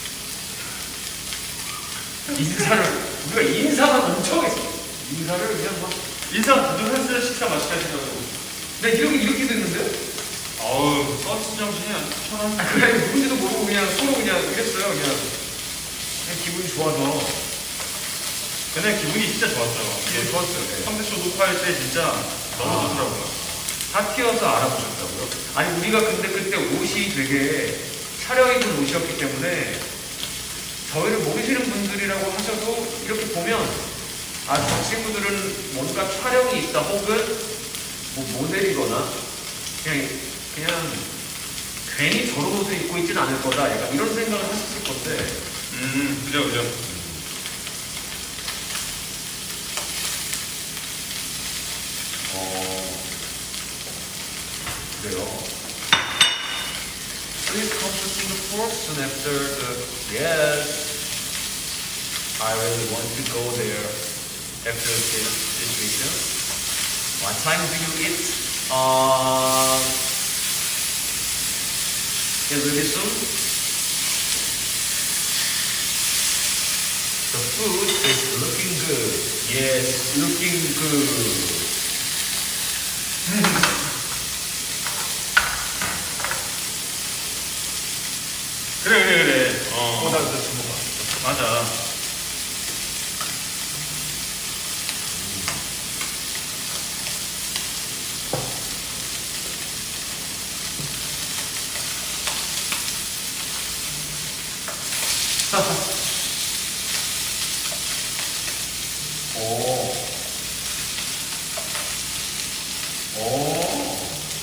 인사를 우리가 인사만 엄청 했어. 인사를 그냥 막. 인사 두둑 했어요. 식사 맛있게 하시라고. 네 이렇게 이렇게 됐는데? 아우, 서비스 정신이 아주 천한. 아 그래 누군지도 모르고 그냥 서로 그냥 이랬어요. 그냥 그냥 기분이 좋아서. 그날 기분이 진짜 좋았죠. 네, 좋았어요. 네. 컴퓨터 녹화할 때 진짜 너무 아. 좋더라고요. 파티여서 알아보셨다고요? 아니 우리가 근데 그때 옷이 되게 차려입은 옷이었기 때문에 저희를 모르시는 분들이라고 하셔도 이렇게 보면 아, 저 친구들은 뭔가 촬영이 있다 혹은 뭐 모델이거나 그냥 그냥 괜히 저런 옷을 입고 있진 않을 거다 약간 이런 생각을 하셨을 건데 음, 그죠, 그죠. 어 그래요. Please come to Singapore soon after the yes. I really want to go there after this situation. What time do you eat? Uh, yeah, really soon. The food is looking good. Yes, looking good. 그래, 그래, 그래. 어, 어, 나 진짜 주먹 맞아. 오. 오.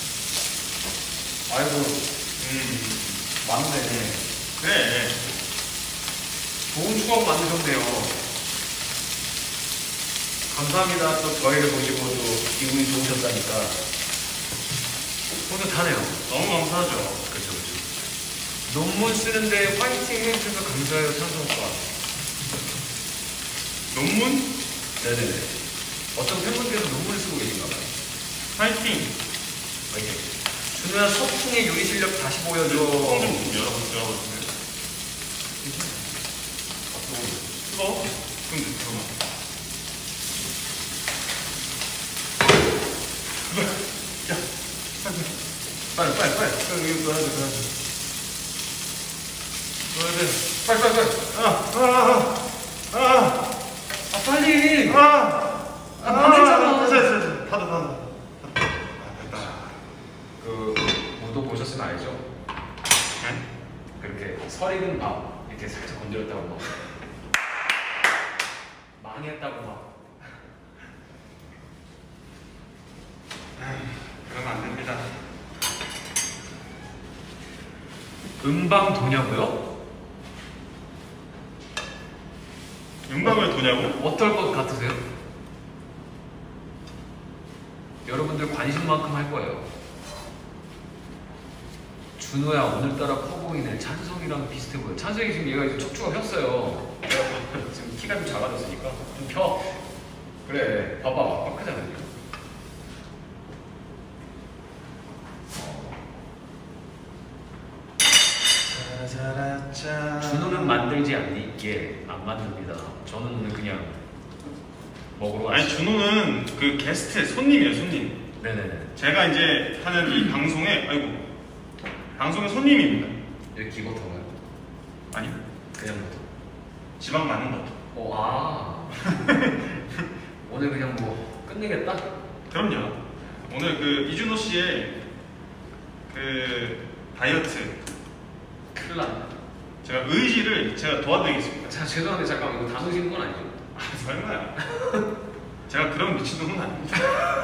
아이고, 음, 맞네. 그래. 좋은 추억 만드셨네요. 감사합니다. 또 저희를 보시고 또 기분이 좋으셨다니까. 뿌듯하네요. 너무 감사하죠. 그쵸, 그쵸. 논문 쓰는데 화이팅 해주셔서 감사해요, 찬성과. 논문? 네네네. 어떤 팬분께서 논문을 쓰고 계신가 봐요. 파이팅. 화이팅. 준호야, 서풍의 요리 실력 다시 보여줘. 뚜껑 좀 열어보, 열어보세요. 뜨거워? 그럼 잠깐만. 야, 빨리, 빨리, 빨리. 여기 이거 하자, 이거 하자. 넣어야 돼. 빨리, 빨리, 빨리. 아, 아, 아, 아, 아, 빨리. 아, 아, 만들잖아. 됐어, 됐어, 됐어. 닫아, 닫아. 됐다. 그 무도 보셨으면 알죠? 응? 그렇게 설익은 막 이렇게 살짝 건드렸다고 막 망했다고 막 그러면 안 됩니다. 음방 도냐고요? 음방을 도냐고? 어떨 것 같으세요? 여러분들 관심만큼 할 거예요. 준호야, 오늘따라 커 보이네. 찬성이랑 비슷해 보여. 찬성이 지금 얘가 이제 척추가 폈어요. 지금 키가 좀 작아졌으니까 좀 펴. 그래, 봐봐, 꽉 크잖아요. 준호는 만들지 않니? 예, 안 만듭니다. 저는 오늘 그냥 먹으러 아니, 왔어요. 준호는 그 게스트 손님이에요, 손님. 네네네. 제가 이제 하는 이 방송에, 아이고, 방송의 손님입니다. 여기 기버터가요? 아니, 그냥 버터. 지방 많은 것. 어, 아. 오늘 그냥 뭐 끝내겠다? 그럼요. 오늘 그 이준호 씨의 그 다이어트, 큰일 났네. 제가 의지를 제가 도와드리겠습니다. 자, 죄송한데 잠깐 이거 다소시는 건 아니죠? 아, 설마야. 제가 그런 미친놈은 아닙니다.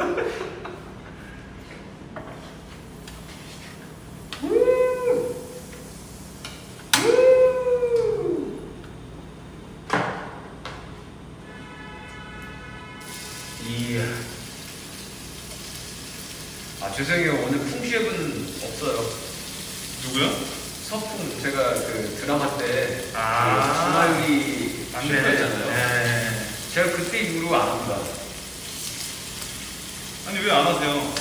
이야. 아, 죄송해요. 오늘 풍셰프는 없어요. 누구요? 서풍, 제가 그 드라마 때 아. 그 주말리 안 실패했잖아요. 네. 제가 그때 이후로 안 합니다. 아니, 왜 안 하세요?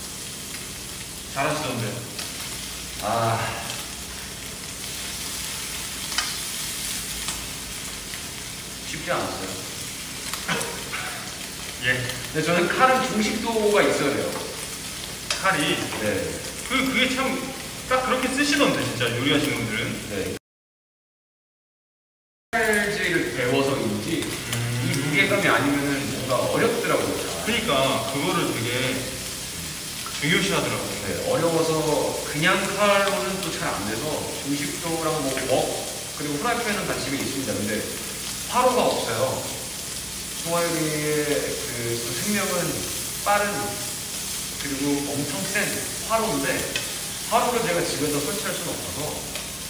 잘하시던데. 아. 쉽지 않았어요. 예. 근데 저는 칼은 중식도가 있어야 돼요. 칼이. 네. 그, 그게 참 딱 그렇게 쓰시던데, 진짜 요리하시는 분들은. 네. 칼질을 배워서인지 이 무게감이 아니면은 뭔가 어렵더라고요. 그러니까 그거를 되게 중요시 하더라고요. 네, 어려워서 그냥 칼로는 또 잘 안 돼서 중식도랑 뭐 웍 그리고 후라이팬은 다 집에 있습니다. 근데 화로가 없어요. 송하율이의 그, 그 생명은 빠른 그리고 엄청 센 화로인데 화로를 제가 집에서 설치할 수는 없어서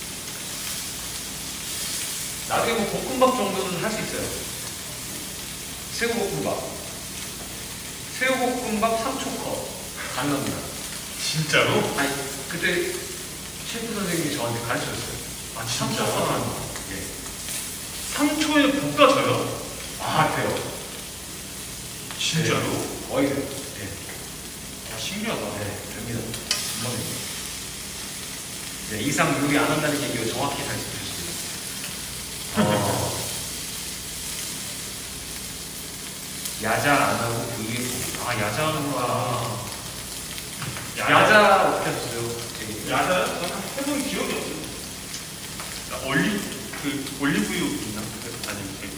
나중에 뭐 볶음밥 정도는 할 수 있어요. 새우볶음밥. 새우볶음밥 삼 초 컷 가능합니다. 진짜로? 아니 그때 셰프 선생님이 저한테 가르쳐줬어요. 아 삼 초 진짜? 컷 하는 거. 예. 삼 초에 볶아져요? 아 돼요. 진짜로? 네, 거의 돼요. 네. 아 신기하다. 네, 됩니다. 금방 됩니다. 네, 이상 요리 안 한다는 얘기를 정확히 잘 짚으셨습니다. 어. 야자 안 하고 브이에 아 야자 하는구나. 야자? 야자 어떻게 하셨어요? 되게. 야자? 저는 해본 기억이 없어요. 나 올리 그 올리브유 있나? 아니면 그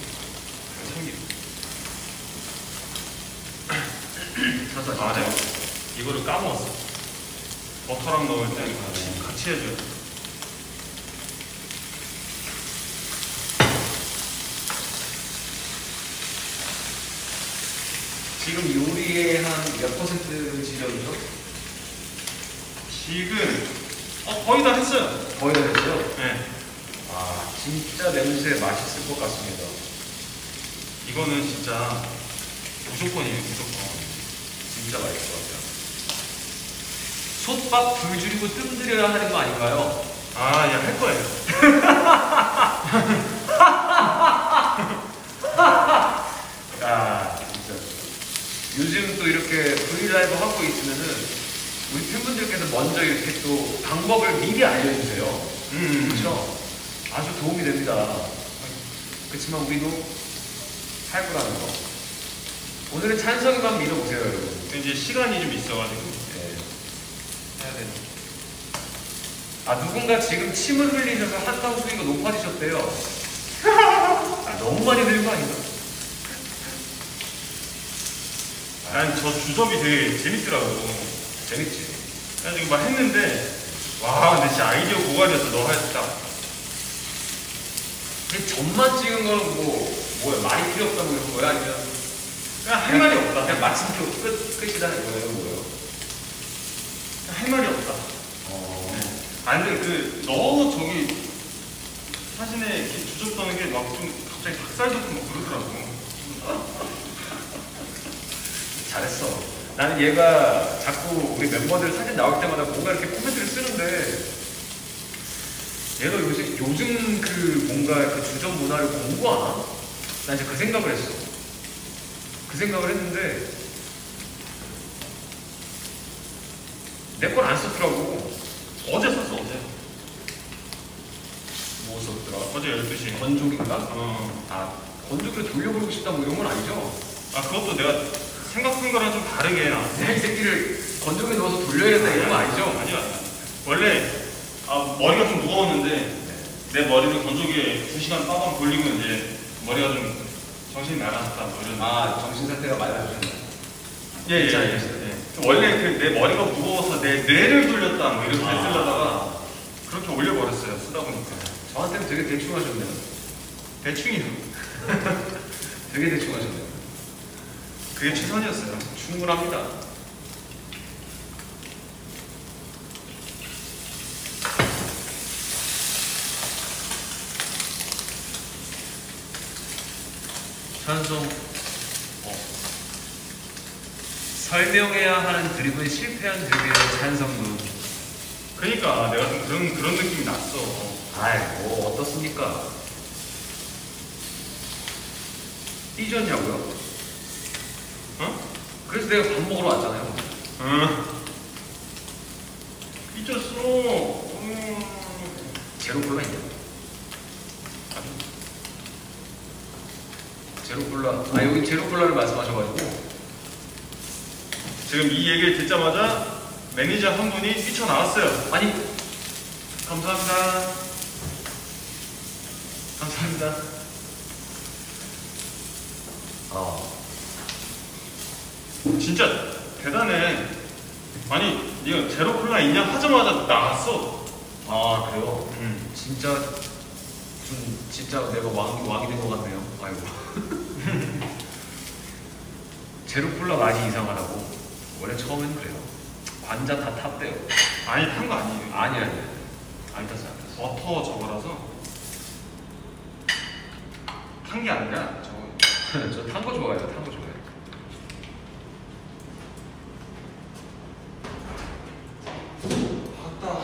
참기름. 사서 아, 네. 이거를 까먹었어. 버터랑 넣을 때 같이, 같이 해줘요. 지금 요리의 한 몇 퍼센트 지점이죠? 지금 어, 거의 다 했어요. 거의 다 됐어요? 네. 아 진짜 냄새 맛있을 것 같습니다. 이거는 진짜 무조건이에요, 무조건. 진짜 맛있을 것 같아요. 솥밥 불 줄이고 뜸들여야 하는 거 아닌가요? 아, 야, 할 거예요. 아 진짜 요즘 또 이렇게 브이라이브 하고 있으면은 우리 팬분들께서 먼저 이렇게 또 방법을 미리 알려주세요. 음, 그렇죠? 아주 도움이 됩니다. 그렇지만 우리도 할 거라는 거. 오늘은 찬성이만 믿어보세요, 여러분. 이제 시간이 좀 있어가지고 네. 해야 되는. 아 누군가 지금 침을 흘리셔서 한강 수위가 높아지셨대요. 아, 너무 많이 들린 거 아닌가? 난 저 주접이 되게 재밌더라고. 재밌지? 그래가지고 막 했는데, 와, 근데 진짜 아이디어 고갈이었어, 너 할 딱. 근데 점만 찍은 거는 뭐 뭐야 말이 필요 없다고 이런 거야 아니면 그냥 할 말이 없다. 그냥 마침표 끝 끝이라는 거예요 뭐예요? 그냥 할 말이 없다. 어. 아니, 근데 그, 너 저기 사진에 이렇게 주접 떠는 게 막 좀 갑자기 닭살 돋고 막 그러더라고. 잘했어. 나는 얘가 자꾸 우리 멤버들 사진 나올 때마다 뭔가 이렇게 코멘트를 쓰는데 얘가 요즘 요즘 그 뭔가 그 주점 문화를 공부하나? 난 이제 그 생각을 했어. 그 생각을 했는데 내 걸 안 썼더라고. 어제 썼어, 어제. 뭐 썼더라? 어제 열두 시에. 건조기인가? 어. 아 건조기를 돌려보고 싶다 뭐 이런 건 아니죠? 아, 그것도 내가 생각한 거랑 좀 다르게 해놔. 내가 이 새끼를 건조기에 넣어서 돌려야 된다 이런 거 아니죠? 아니요, 아니요. 원래, 아, 머리가 좀 무거웠는데, 내 머리를 건조기에 두 시간 빠방 돌리고 이제 머리가 좀 정신이 나갔다, 뭐 이런. 아 정신 상태가 많이 안 좋네. 예, 예, 예. 예. 원래 그 내 머리가 무거워서 내 뇌를 돌렸다, 뭐 이렇게 아. 쓰려다가 그렇게 올려버렸어요, 쓰다 보니까. 저한테는 되게 대충 하셨네요. 대충이요. 되게 대충 하셨네요. 그게 최선이었어요. 충분합니다. 찬성. 어. 설명해야 하는 드립은 실패한 드립의 찬성문. 그러니까 내가 좀 그런, 그런 느낌이 났어. 아이, 뭐 어떻습니까? 삐졌냐고요? 어? 그래서 내가 밥 먹으러 왔잖아요. 응. 삐졌어. 음. 제로 콜라 있냐? 제로 콜라. 아 여기 제로 콜라를 말씀하셔가지고 지금 이 얘기를 듣자마자 매니저 한 분이 뛰쳐나왔어요. 아니 감사합니다. 감사합니다. 어 진짜 대단해. 아니, 네가 제로 콜라 있냐 하자마자 나왔어. 아 그래요? 응. 진짜 무슨 진짜 내가 왕, 왕이 된 것 같네요. 아이고. 제로콜라 맛이 이상하다고. 원래 처음엔 그래요. 관자 다 탔대요. 아니 탄 거 아니에요. 아니 아니. 안 탔어 안 탔어. 버터 저거라서 탄 게 아니라 저거. 저 탄 거 좋아해요. 탄 거 좋아해요. 아따.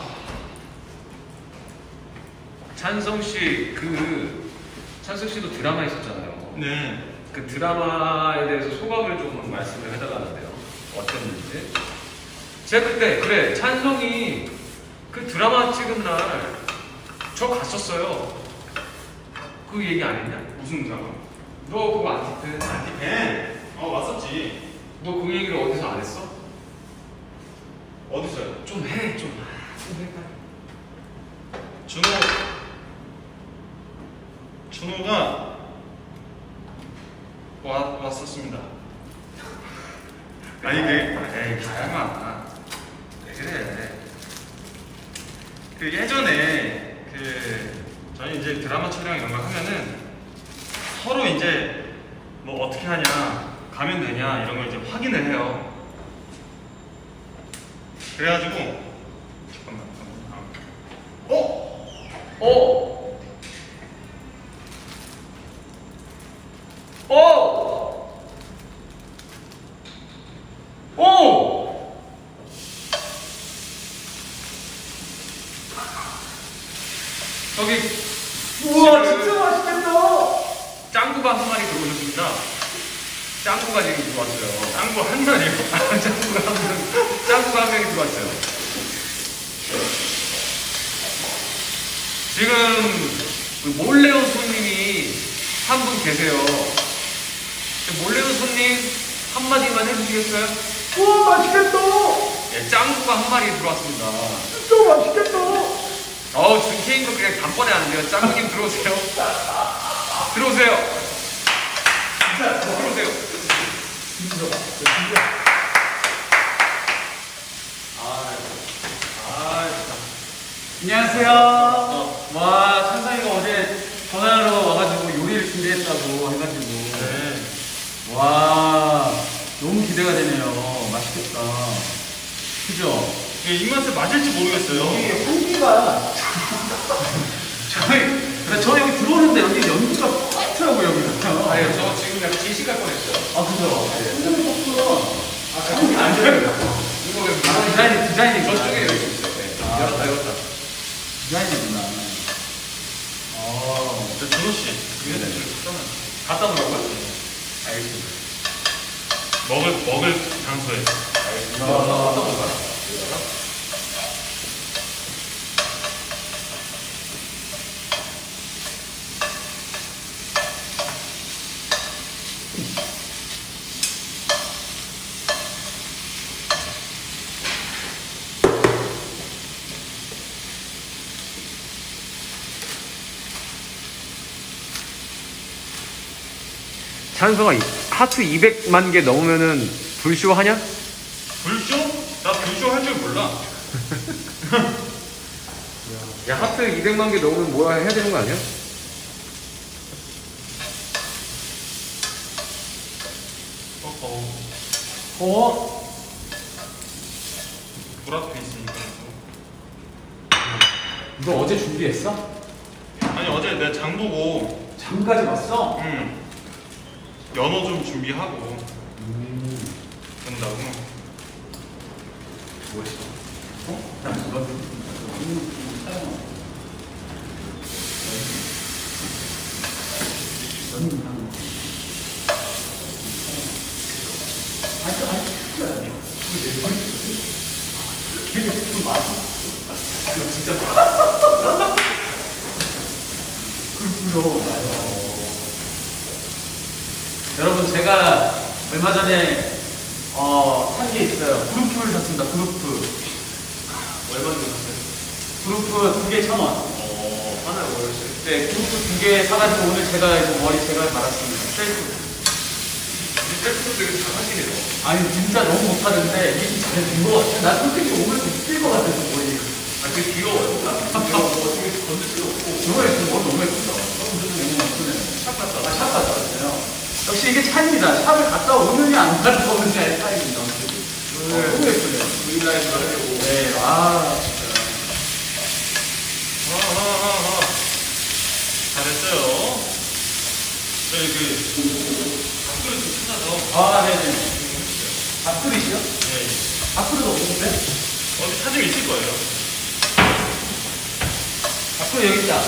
찬성 씨 그 찬성 씨도 드라마 있었잖아요. 네. 그 드라마에 대해서 소감을 좀 말씀을 해달라는데요. 어땠는지. 제가 그때 그래 찬성이 그 드라마 찍은 날 저 갔었어요. 그 얘기 안 했냐? 무슨 드라마? 너 그거 안티팬? 안티팬. 어 왔었지. 너 그 얘기를 어디서 안 했어? 어디서요? 좀 해, 좀. 좀 해, 빨리. 준호. 준호가 와 왔었습니다. 아니 그 에이 가야마. 왜 그래? 그 예전에 그 저희 이제 드라마 촬영 이런 거 하면은 서로 이제 뭐 어떻게 하냐, 가면 되냐 이런 걸 이제 확인을 해요. 그래가지고 잠깐만, 잠깐만. 어? 어? 어? 어? 저기 우와 지금 진짜 맛있겠다. 짱구가 한 마리 들어오셨습니다. 짱구가 지금 들어왔어요. 짱구 한 마리요? 짱구가 한 명, 짱구가 한 명이 들어왔어요. 지금 그 몰래 온 손님이 한 분 계세요. 몰래 온 손님 한마디만 해주시겠어요? 우와 맛있겠다. 예, 짱구가 한 마리 들어왔습니다. 진짜 맛있겠다. 어우, 준케인 거 그냥 단번에 하는데요. 짱구님 들어오세요. 들어오세요. 진짜 들어오세요. 진짜 진짜. 아, 아, 안녕하세요. 어. 와 찬상이가 어제 전화로 와가지고 요리를 준비했다고 해가지고. 네. 와 너무 기대가 되네요. 맛있겠다. 그죠? 이게 입맛에 맞을지 모르겠어요. 여기 향기가 저희 그러니까 저 여기 들어오는데 여기 연기가 똑같더라고 여기가. 아니, 저 지금 약간 지식할 뻔했어요. 아 그죠? 굉장히 좋구나. 아 향기 안 돼요. 이거 왜 아 디자인 디자인이 저쪽에 여기 있어요. 네. 아. 열었다, 열었다. 디자인이구나. 아 저 준호 씨, 이거 네네. 좀 갖다 놓으라고요? 알겠습니다. 먹을 먹을 장소에. 알겠습니다. 아. 갖다 놓을까요? 찬성아, 하트 이백만 개 넘으면은 불쇼 하냐? 불쇼? 나 불쇼 할 줄 몰라. 야, 하트 이백만 개 넘으면 뭐야 해야 되는 거 아니야? 어어. 어? 불 앞에 있으니까. 너 어제 준비했어? 아니 어제 내가 장 보고, 장까지 왔어? 응. 연어 좀 준비하고 음. 된다고. 뭐였어? 어? 나 그거 여러분 제가 얼마 전에 어, 산 게 있어요. 그룹프를 샀습니다. 그룹프. 얼마 정도 샀어요? 그룹프 두 개 천 원. 어, 하나에 얼마였어요? 네, 그룹프 두 개 사가지고 오늘 제가 이거 머리 제가 갈았습니다. 셀프. 셀프도 되게 잘하시네요. 아니 진짜 너무 못하는데 이게 진짜 된것 같아. 난 솔직히 오늘 못쓸것 같아서 머리. 아, 되게 귀여워요. 제가 뭐 어떻게 건들 수도 없고. 정말 머리 너무 예쁘다. 이게 차입니다. 샵을 갔다 오느냐 안 갔다 오느냐의 차이입니다. 오늘 너무 예쁘네요. 우리나라에서 하려고. 네, 아 진짜. 아, 아, 아, 아. 잘했어요. 저희 그 밥그릇 좀 찾아서. 아, 네네. 밥그릇이요? 네. 밥그릇 없는데? 어디 찾으면 있을 거예요. 밥그릇 여기 있다.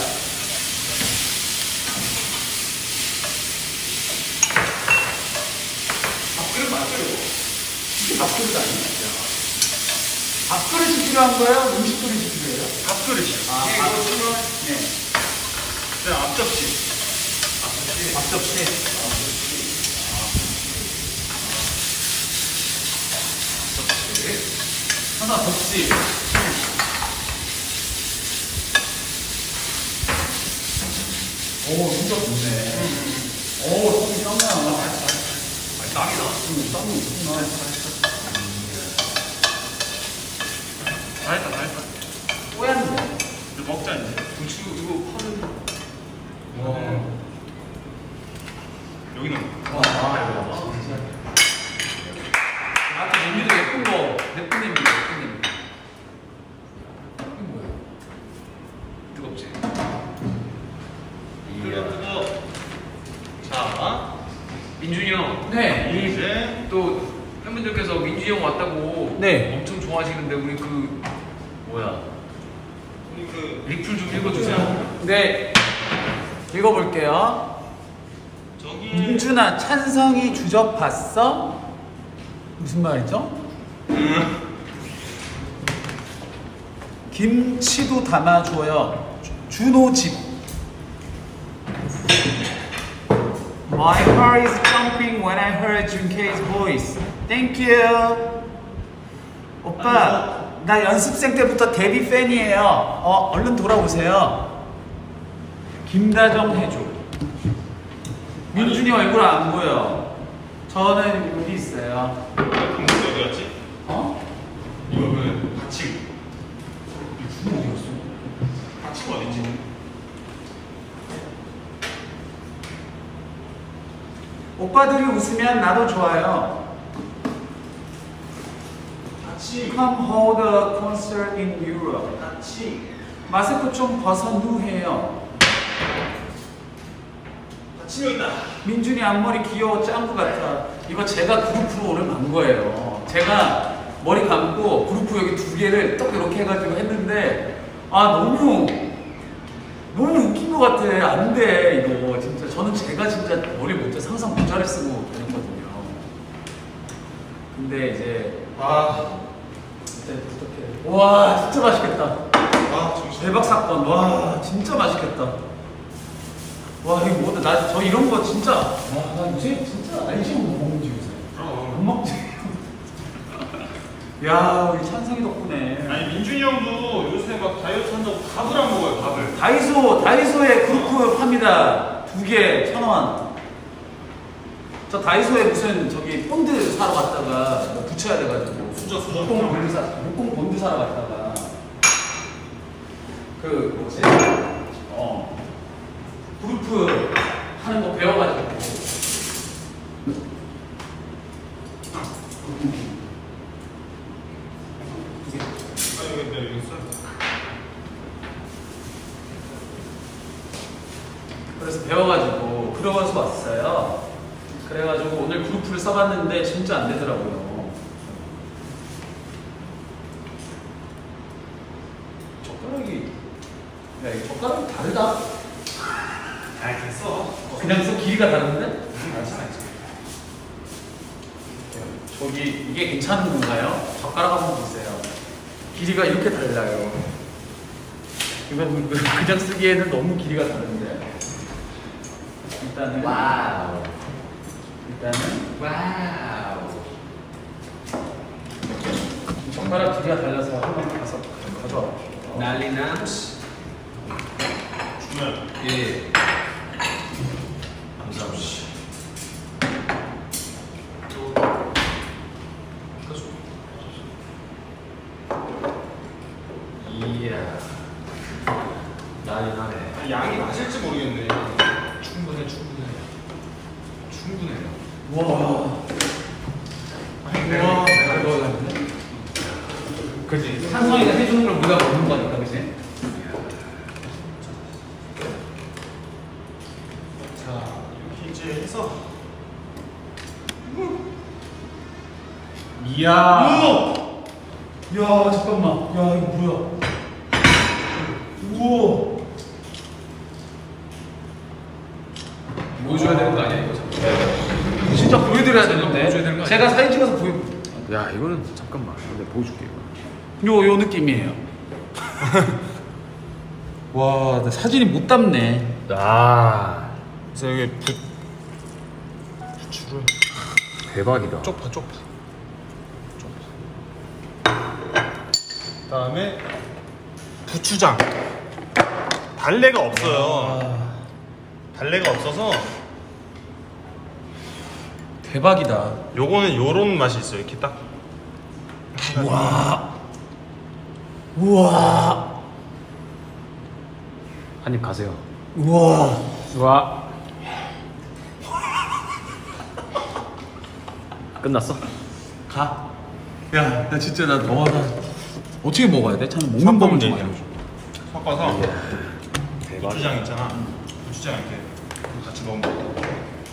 밥그릇 맞아요. 이게 밥그릇 아니야? 밥그릇이 필요한 거예요? 음식 그릇이 필요해요? 밥그릇이요. 아, 이게 밥- 이거 쓰면 네. 네, 앞접시. 앞접시. 밥접시. 하나 접시. 오, 진짜 좋네. 오, 손이 땀나. 아니, 땀이 나. 응, 땀이 있구나. 다 했다, 다 했다. 뽀얗네. 이제 먹자, 이제. 부추 이거 파는. 와. 여기는. 와, 아, 진짜. 아까 냄비도 예쁜 거, 예쁜 냄비, 예쁜 냄비. 이게 뭐야? 뜨겁지. 그리고 자, 민준이 형. 네. 이제 또 팬분들께서 민준이 형 왔다고 네. 엄청 좋아하시는데 우리 그 뭐야 우리 그 리플 좀 읽어주세요. 네. 읽어볼게요. 저기 민준아, 찬성이 주접봤어? 무슨 말이죠? 김치도 담아줘요. 주- 준호 집. My heart is jumping when I heard 준케이's voice. Thank you. 오빠, 나 연습생 때부터 데뷔 팬이에요. 어, 얼른 돌아오세요. 김다정 해줘. 민준이 얼굴 안 보여. 저는 여기 있어요. 그 무슨 어디 갔지? 어? 이거 그 받침. 이 준호 어디 갔어? 받침 어딨지? 오빠들이 웃으면 나도 좋아요. 받침. Come hold a concert in Europe. 받침. 마스크 좀 벗어 누해요. 받침 여기다. 민준이 앞머리 귀여워 짱구 같아. 이거 제가 그룹으로 오늘 간 거예요. 제가 머리 감고 그룹 여기 두 개를 딱 이렇게 해가지고 했는데 아 너무 너무 웃긴 것 같아. 안 돼 이거 진짜. 저는 제가 진짜 머리 못해 상상 모자를 쓰고 다녔거든요. 근데 이제 아, 진짜 어떡해. 와 진짜 맛있겠다. 아, 정신. 대박 사건. 와 진짜 맛있겠다. 와 이거 뭐다. 나 저 이런 거 진짜. 와나 요새 진짜 안심 못 먹는지 요새. 못 그럼. 먹지. 야 우리 찬성이 덕분에. 아니 민준이 형도 요새 막 다이어트 한다고 밥을 안 먹어요, 밥을. 다이소 다이소에 그룹프 팝니다. 두 개 천 원. 저 다이소에 무슨 저기 본드 사러 갔다가 뭐 붙여야 돼가지고 수저, 수저. 목공 본드 사 목공 본드 사러 갔다가 그 뭐지 어 그룹프 하는 거 배워가지고 아, 여기 내가 여기 있어. 그래서 배워가지고 그러고서 왔어요. 그래가지고 오늘 그룹프를 써봤는데 진짜 안 되더라고요. 젓가락이 야 이 젓가락이 다르다. 아, 됐어. 그냥 써 길이가 다른데? 저기 이게 괜찮은 건가요? 젓가락 한번 보세요. 길이가 이렇게 달라요. 이건 그냥 쓰기에는 너무 길이가 다른데. 일단은 와우. 일단은 와우. 젓가락 길이가 달라서 한번 가서 가져와. 난리 남스. 주면. 예. 감사합니다. 또. 가수. 이야. 난리 나네. 아, 양이 맞을지 모르겠네. 충분해, 충분해. 충분해요. 와. 와. 그지. 찬성이가 해주는 걸 우리가 먹는 거니까, 그지? 자, 이렇게 이제 해서. 이야. 야, 잠깐만. 야, 이거 뭐야? 우와. 보여줘야 되는 거 아니야, 이거? 진짜 보여드려야 되는데. 보여줘야 되는 거 아니야? 제가 사진 찍어서 보여. 야 이거는 잠깐만. 내가 보여줄게 이거. 요, 요 느낌이에요. 와, 나 사진이 못 담네. 아 그래서 여기 부, 부추를 대박이다. 쪽파 쪽파. 그다음에 부추장. 달래가 없어요. 달래가 없어서 대박이다. 요거는 요런 맛이 있어요. 이렇게 딱. 와. 우와. 한입 가세요. 우와. 와. 끝났어? 가. 야, 나 진짜 나 너와 나 어떻게 먹어야 돼? 참 먹는 법을 좀 알려줘. 섞어서 대박. 고추장 있잖아. 고추장 이렇게 같이 넣으면 돼.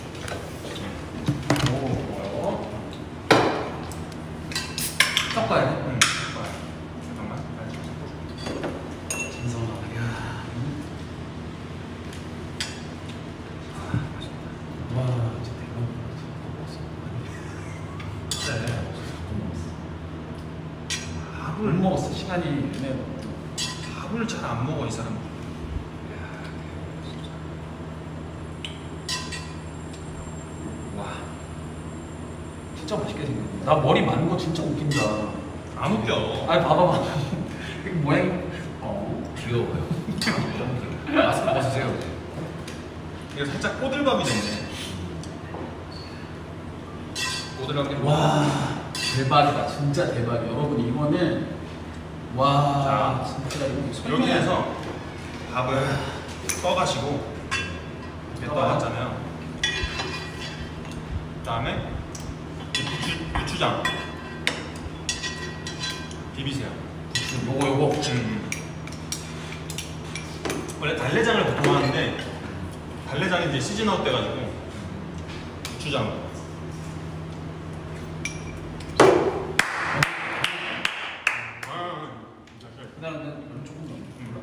섞어야 돼? 응. 잠깐만. 진성아. 야. 와, 진짜 대박. 네. 밥을 먹었어. 시간이 애매해. 밥을 잘 안 먹어 이 사람. 와. 진짜 맛있게 생겼네. 나 머리 많은 거 진짜 웃긴다. 안 웃겨. 아니 봐봐봐. 이게 모양이 어. 귀여워요. 마스크 벗으세요. 이게 살짝 꼬들밥이 됐네. 꼬들한 게 와 대박이다. 진짜 대박이야. 여러분 이거는 와 진짜 이거 설명- 여기에서 밥을 떠가시고 이렇게 떠갔잖아요. 그다음에 고추, 고추장 비비세요. 요거 요거 음. 원래 달래장을 보통 하는데 달래장이 이제 시즌 아웃 돼가지고 고추장. 그다음에 이건 조금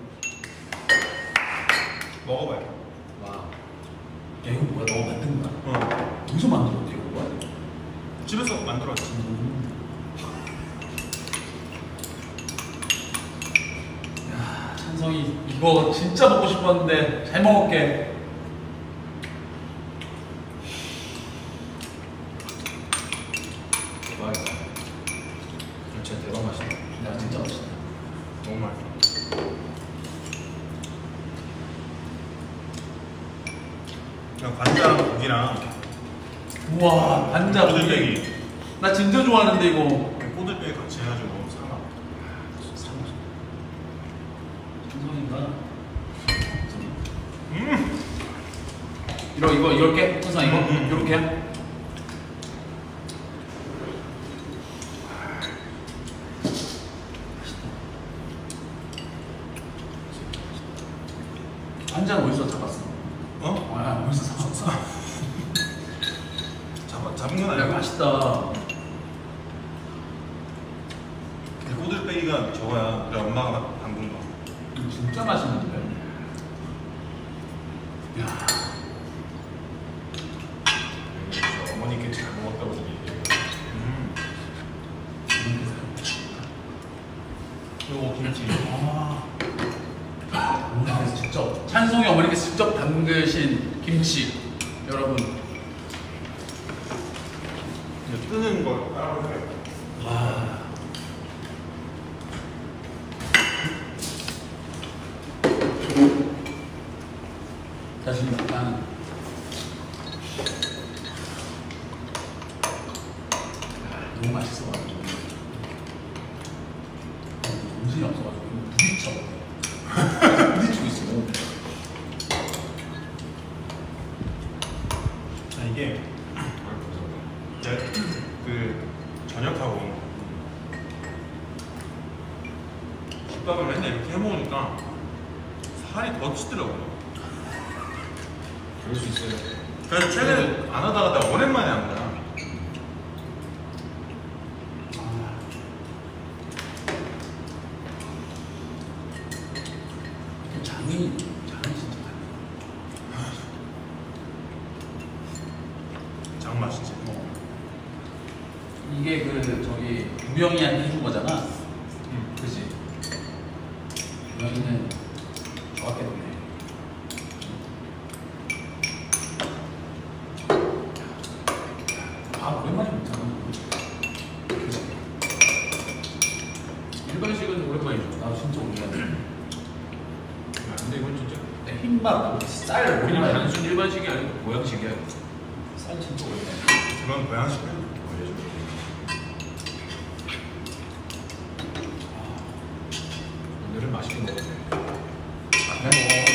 먹어봐요. 와. 야 이거 뭐야? 너 만든 거야? 어. 어디서 만들었대 이거? 집에서 만들었지. 야 찬성이 이거 진짜 먹고 싶었는데 잘 먹을게. 대박이다. 진짜 대박 맛이다. 야 진짜 맛있다. 너무 맛있어. 그냥 관자랑 고기랑 우와 반자 꼬들빼기. 나 진짜 좋아하는데 이거. 꼬들빼기 같이 해가지고 너무 상하. 찬성이가 음. 이러 이거 이렇게 찬성 이거 음, 음. 이렇게. 반장 어디서 잡았어? 어? 아 어디서 잡았어? 잡아, 잡은 건 야 아니고 맛있다. 그 꼬들빼기가 저거야. 우리 엄마가 담근 거. 이거 진짜 맛있는데. 야. 진짜 어머니께 잘 먹었다고 얘기해요. 음. 요거 김치. 아. 어머니께서 직접 찬송이 어머니께서 직접 담그신 김치 여러분. 이제 뜨는 걸 따라볼게요. 와. 사실 약간 너무 맛있어가지고 정신이 없어가지고 부딪혀 부딪히고 있어. 아, 이게 국밥을 맨날 이렇게 해 먹으니까 살이 더 찌더라고요. 그럴 수 있어요. 그래서 최근에 안 하다가 내가 오랜만에 한 거야. 장이 장이 진짜 장 맛있지. 어. 이게 그 저기 유영이한테 해준 거잖아. 응. 그지? 유영이는 좋았겠네. 아 오랜만에 먹잖아. 그지? 일반식은 오랜만이죠. 나 진짜 오랜만에. 아, 근데 이건 진짜 내 흰밥, 쌀 그냥 오랜만에. 단순 일반식이 아니고 보양식이야. 쌀 진짜 오랜만에. 그건 보양식. 오늘은 맛있게 먹었네. 그래?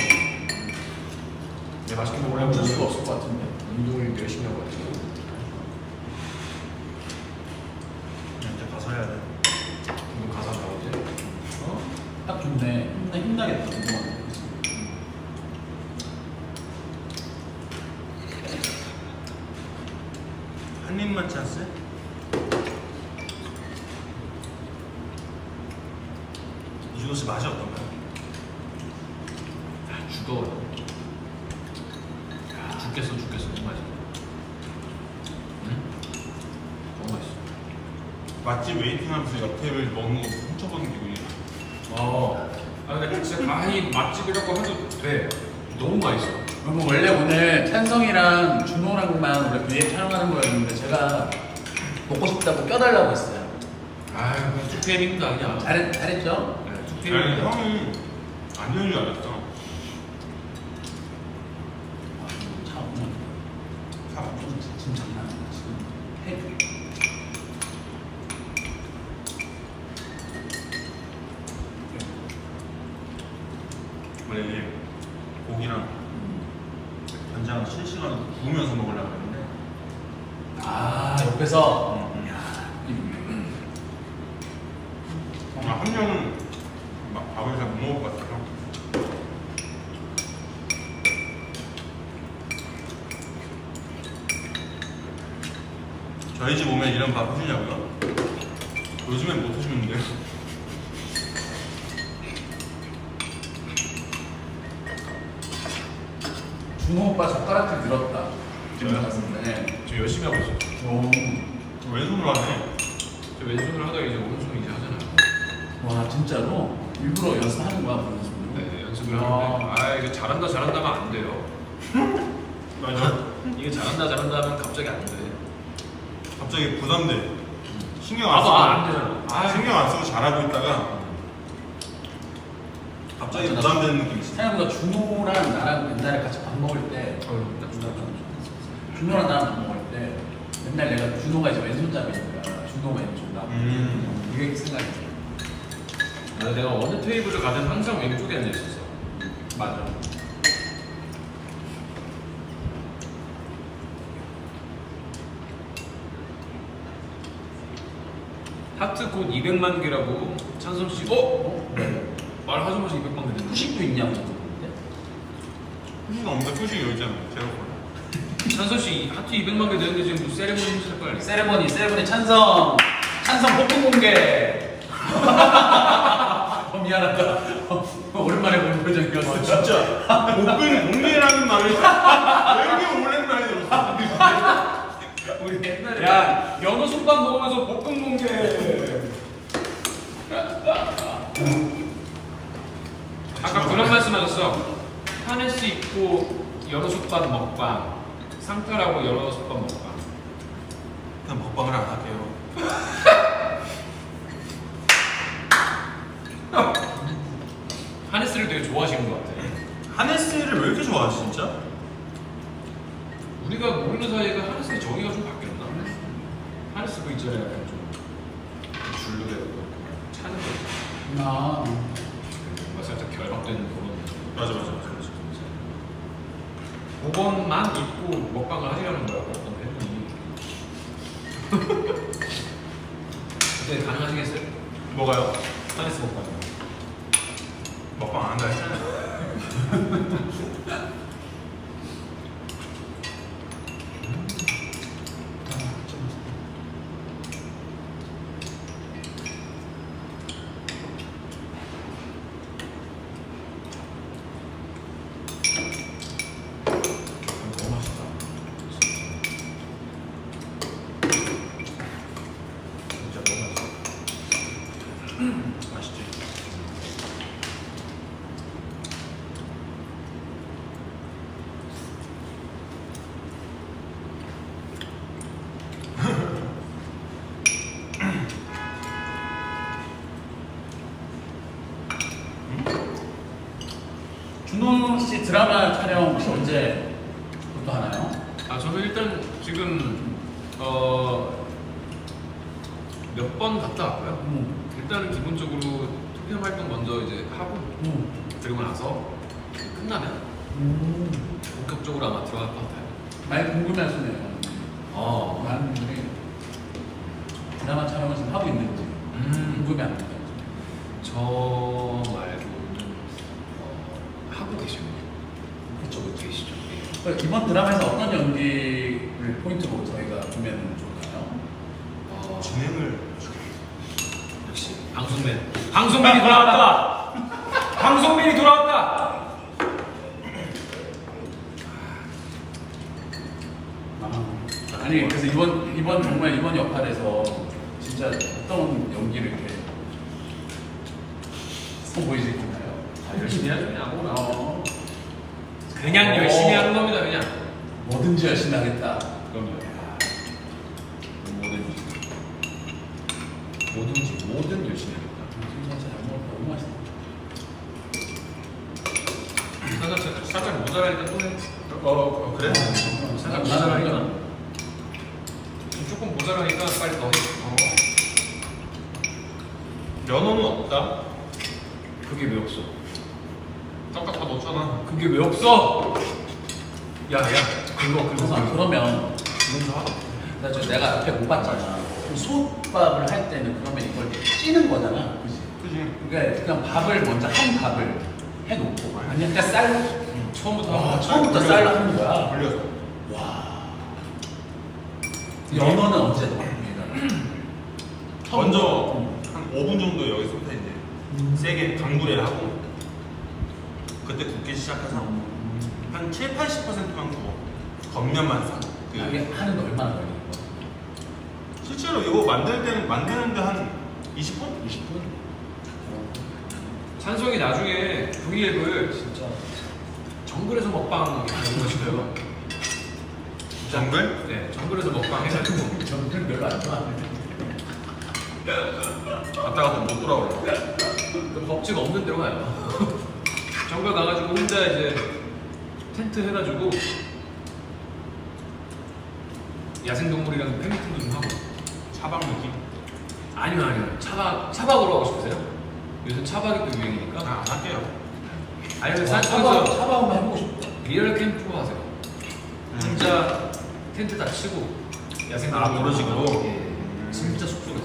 네, 맛있게 어, 먹으려면 어쩔 수가 없을 것 같은데. 운동을 열심히 하고 가지고. 이제 가서 해야 돼. 운동 가서 나오지. 어? 딱 좋네. 힘나, 힘나겠다. 운동하는 거. 한 입만 찬스? 이준호 씨 맛이 어떤가요? 아, 죽어. 야, 죽겠어, 죽겠어. 너무 맛있어. 응? 너무 맛있어. 맛집 웨이팅하면서 옆에를 먹는 거 훔쳐보는 기분이야. 어. 아, 근데 진짜 가히 맛집이라고 해도 돼. 너무 맛있어. 그리고 원래 오늘 찬성이랑 준호랑만 우리 비에 촬영하는 거였는데 제가 먹고 싶다고 껴달라고 했어요. 아유, 투피엠입니다, 그냥. 잘했, 잘했죠? 네, 아니 투피엠입니다. 형이 안 되는 줄 알았어. 차 오늘 다 맞죠? 지금 장난 아니야. 지금 해. 원래 고기랑 간장을 실시간으로 구우면서 먹으려고 했는데 아 옆에서 음, 음. 아, 한 명은 막 밥을 잘 못 먹을 것 같아서 저희 집 오면 이런 밥 해주냐고요? 요즘엔 못 해주는데요. 준호 오빠 젓가락질 늘었다. 지금 봤을 때. 저 열심히 하고 있어. 오. 왼손으로 하네. 저 왼손으로 하다가 이제 오른손 이제 하잖아요. 와 진짜로 일부러 연습하는 거야 그 연습으로. 네, 연습을 야. 하는데. 아, 이거 잘한다, 잘한다 하면 안 돼요. 맞아. 이게 잘한다, 잘한다 하면 갑자기 안 돼. 갑자기 부담돼. 신경 안 나도 쓰고 안 되잖아. 아, 신경 안 쓰고 잘하고 있다가 갑자기 부담되는 느낌이 있어. 생각보다 준호랑 나랑 옛날에 같이 밥 먹을 때 어, 나 준호랑 나랑 밥 먹을 때 맨날 내가 준호가 이제 왼손잡이니까 준호 왼쪽 나 음. 이게 생각이 나. 아, 내가 어느 테이블을 가든 항상 왼쪽에 앉아 있었어. 맞아. 하트 곧 이백만 개라고 찬성 씨. 어? 어? 네. 말하자마자 이백만 개 됐는데. 후식도 있냐고 그러는데. 후식 없는데 후식이 여기 있잖아. 제가 몰라. 찬성 씨 하트 이백만 개 되는데 지금 무슨 세레모니 힘쓸 거 아니야? 세레머니 세레머니 찬성 찬성 폭풍 공개. 어, 미안하다. 어, 오랜만에 본 표정이었어. 아, 진짜 볶은 공개라는 말을 왜 이렇게 오랜만에 들었어? 우리 옛날에 야 연어 솥밥 먹으면서 볶음 공개. 아까 그런 말씀하셨어. 하네스 입고 연어 솥밥 먹방, 상탈하고 연어 솥밥 먹방. 그냥 먹방을 안 할게요. 하네스를 되게 좋아하시는 것 같아. 하네스를 왜 이렇게 좋아하지 진짜? 우리가 모르는 사이에 하네스 정의가 좀 바뀌었나? 하네스 그 있잖아요, 약간 좀 줄로 차는 거. 아 뭔가 살짝 결박되는 그런. 맞아 맞아 맞아. 맞아. 그것만 입고 먹방을 하시라는 거야, 어떤 팬분이. 그때 가능하시겠어요? 뭐가요? 하네스 먹방. 한다 했잖아요. 너무 맛있다. 진짜 너무 맛있어. 맛있지? 준호 씨 드라마 촬영 혹시 언제부터 하나요? 아 저는 일단 지금 어 몇 번 갔다 왔고요. 음. 일단은 기본적으로 투표 활동 먼저 이제 하고 음. 그리고 나서 끝나면 음. 본격적으로 아마 들어갈 것 같아요. 많이 궁금해하시네요. 어. 많은 분들이 드라마 촬영을 지금 하고 있는지 음. 궁금해합니다. 저 말고는 어, 하고 계십니다. 그렇죠, 그렇죠. 계시죠. 예. 그러니까 이번 드라마에서 어떤 연기를 포인트로 저희가 보면 좋을까요? 어, 진행을 역시 방송맨. 방송맨이 돌아왔다. 방송맨이 돌아왔다. 아, 아니 그래서 이번 이번 정말 이번 역할에서 진짜 어떤 연기를 이렇게 선보이실 건가요? 아, 열심히 하죠 그냥 아무거나. 어, 그냥 어. 열심히 하는 겁니다 그냥. 뭐든지 열심히 하겠다. 그럼요. 뭐든지 뭐든지 뭐든 열심히 하겠다. 진짜 잘 먹었다. 너무 맛있다. 살짝 살짝 모자라니까 또 해. 어, 어 그래? 살짝 나는 모자라니까. 이건 조금 모자라니까 빨리 더 해. 어. 면허는 없다. 그게 왜 없어? 딱 다 넣었잖아. 그게 왜 없어? 야야 그거 그거 그래서 그러면 나 저 내가 앞에 못 봤잖아. 그럼 솥밥을 할 때는 그러면 이걸 찌는 거잖아. 그지? 그지? 그러니까 그냥 밥을 먼저 한 밥을 해놓고 아니면 그냥 쌀로 처음부터 와, 하는 처음부터 쌀로 하는 거야. 돌려서. 와. 연어는 언제 넣어? 먼저 음. 한 오 분 정도 여기서부터 이제 세게 강불에 하고 그때 굽기 시작해서 한 칠, 팔십 퍼센트만 구워. 겉면만 사. 그 이게 하는데 얼마나 걸리는 거야? 실제로 이거 만들 때는 만드는데 한 이십 분? 이십 분? 찬성이 나중에 브이앱을 진짜 정글에서 먹방 이런 거 싶어요. 정글? 네, 정글에서 먹방 해가지고 저는 별로 안 좋아하는데. 갔다가 또 못 돌아오려. 그 법칙 없는 데로 가요. 정글 가가지고 혼자 이제 텐트 해가지고 야생동물이랑 팬미팅도 좀 하고. 차박 느낌? 아니요 아니요 차박 차박으로 하고 싶으세요? 요즘 차박이 또 유행이니까. 아, 안 할게요. 아니면 차박, 산속에서 차박 한번 해보고 싶다. 리얼 캠프 하세요. 혼자 텐트 다 치고 야생동물 아, 그런 식으로? 예, 진짜 숲속에서.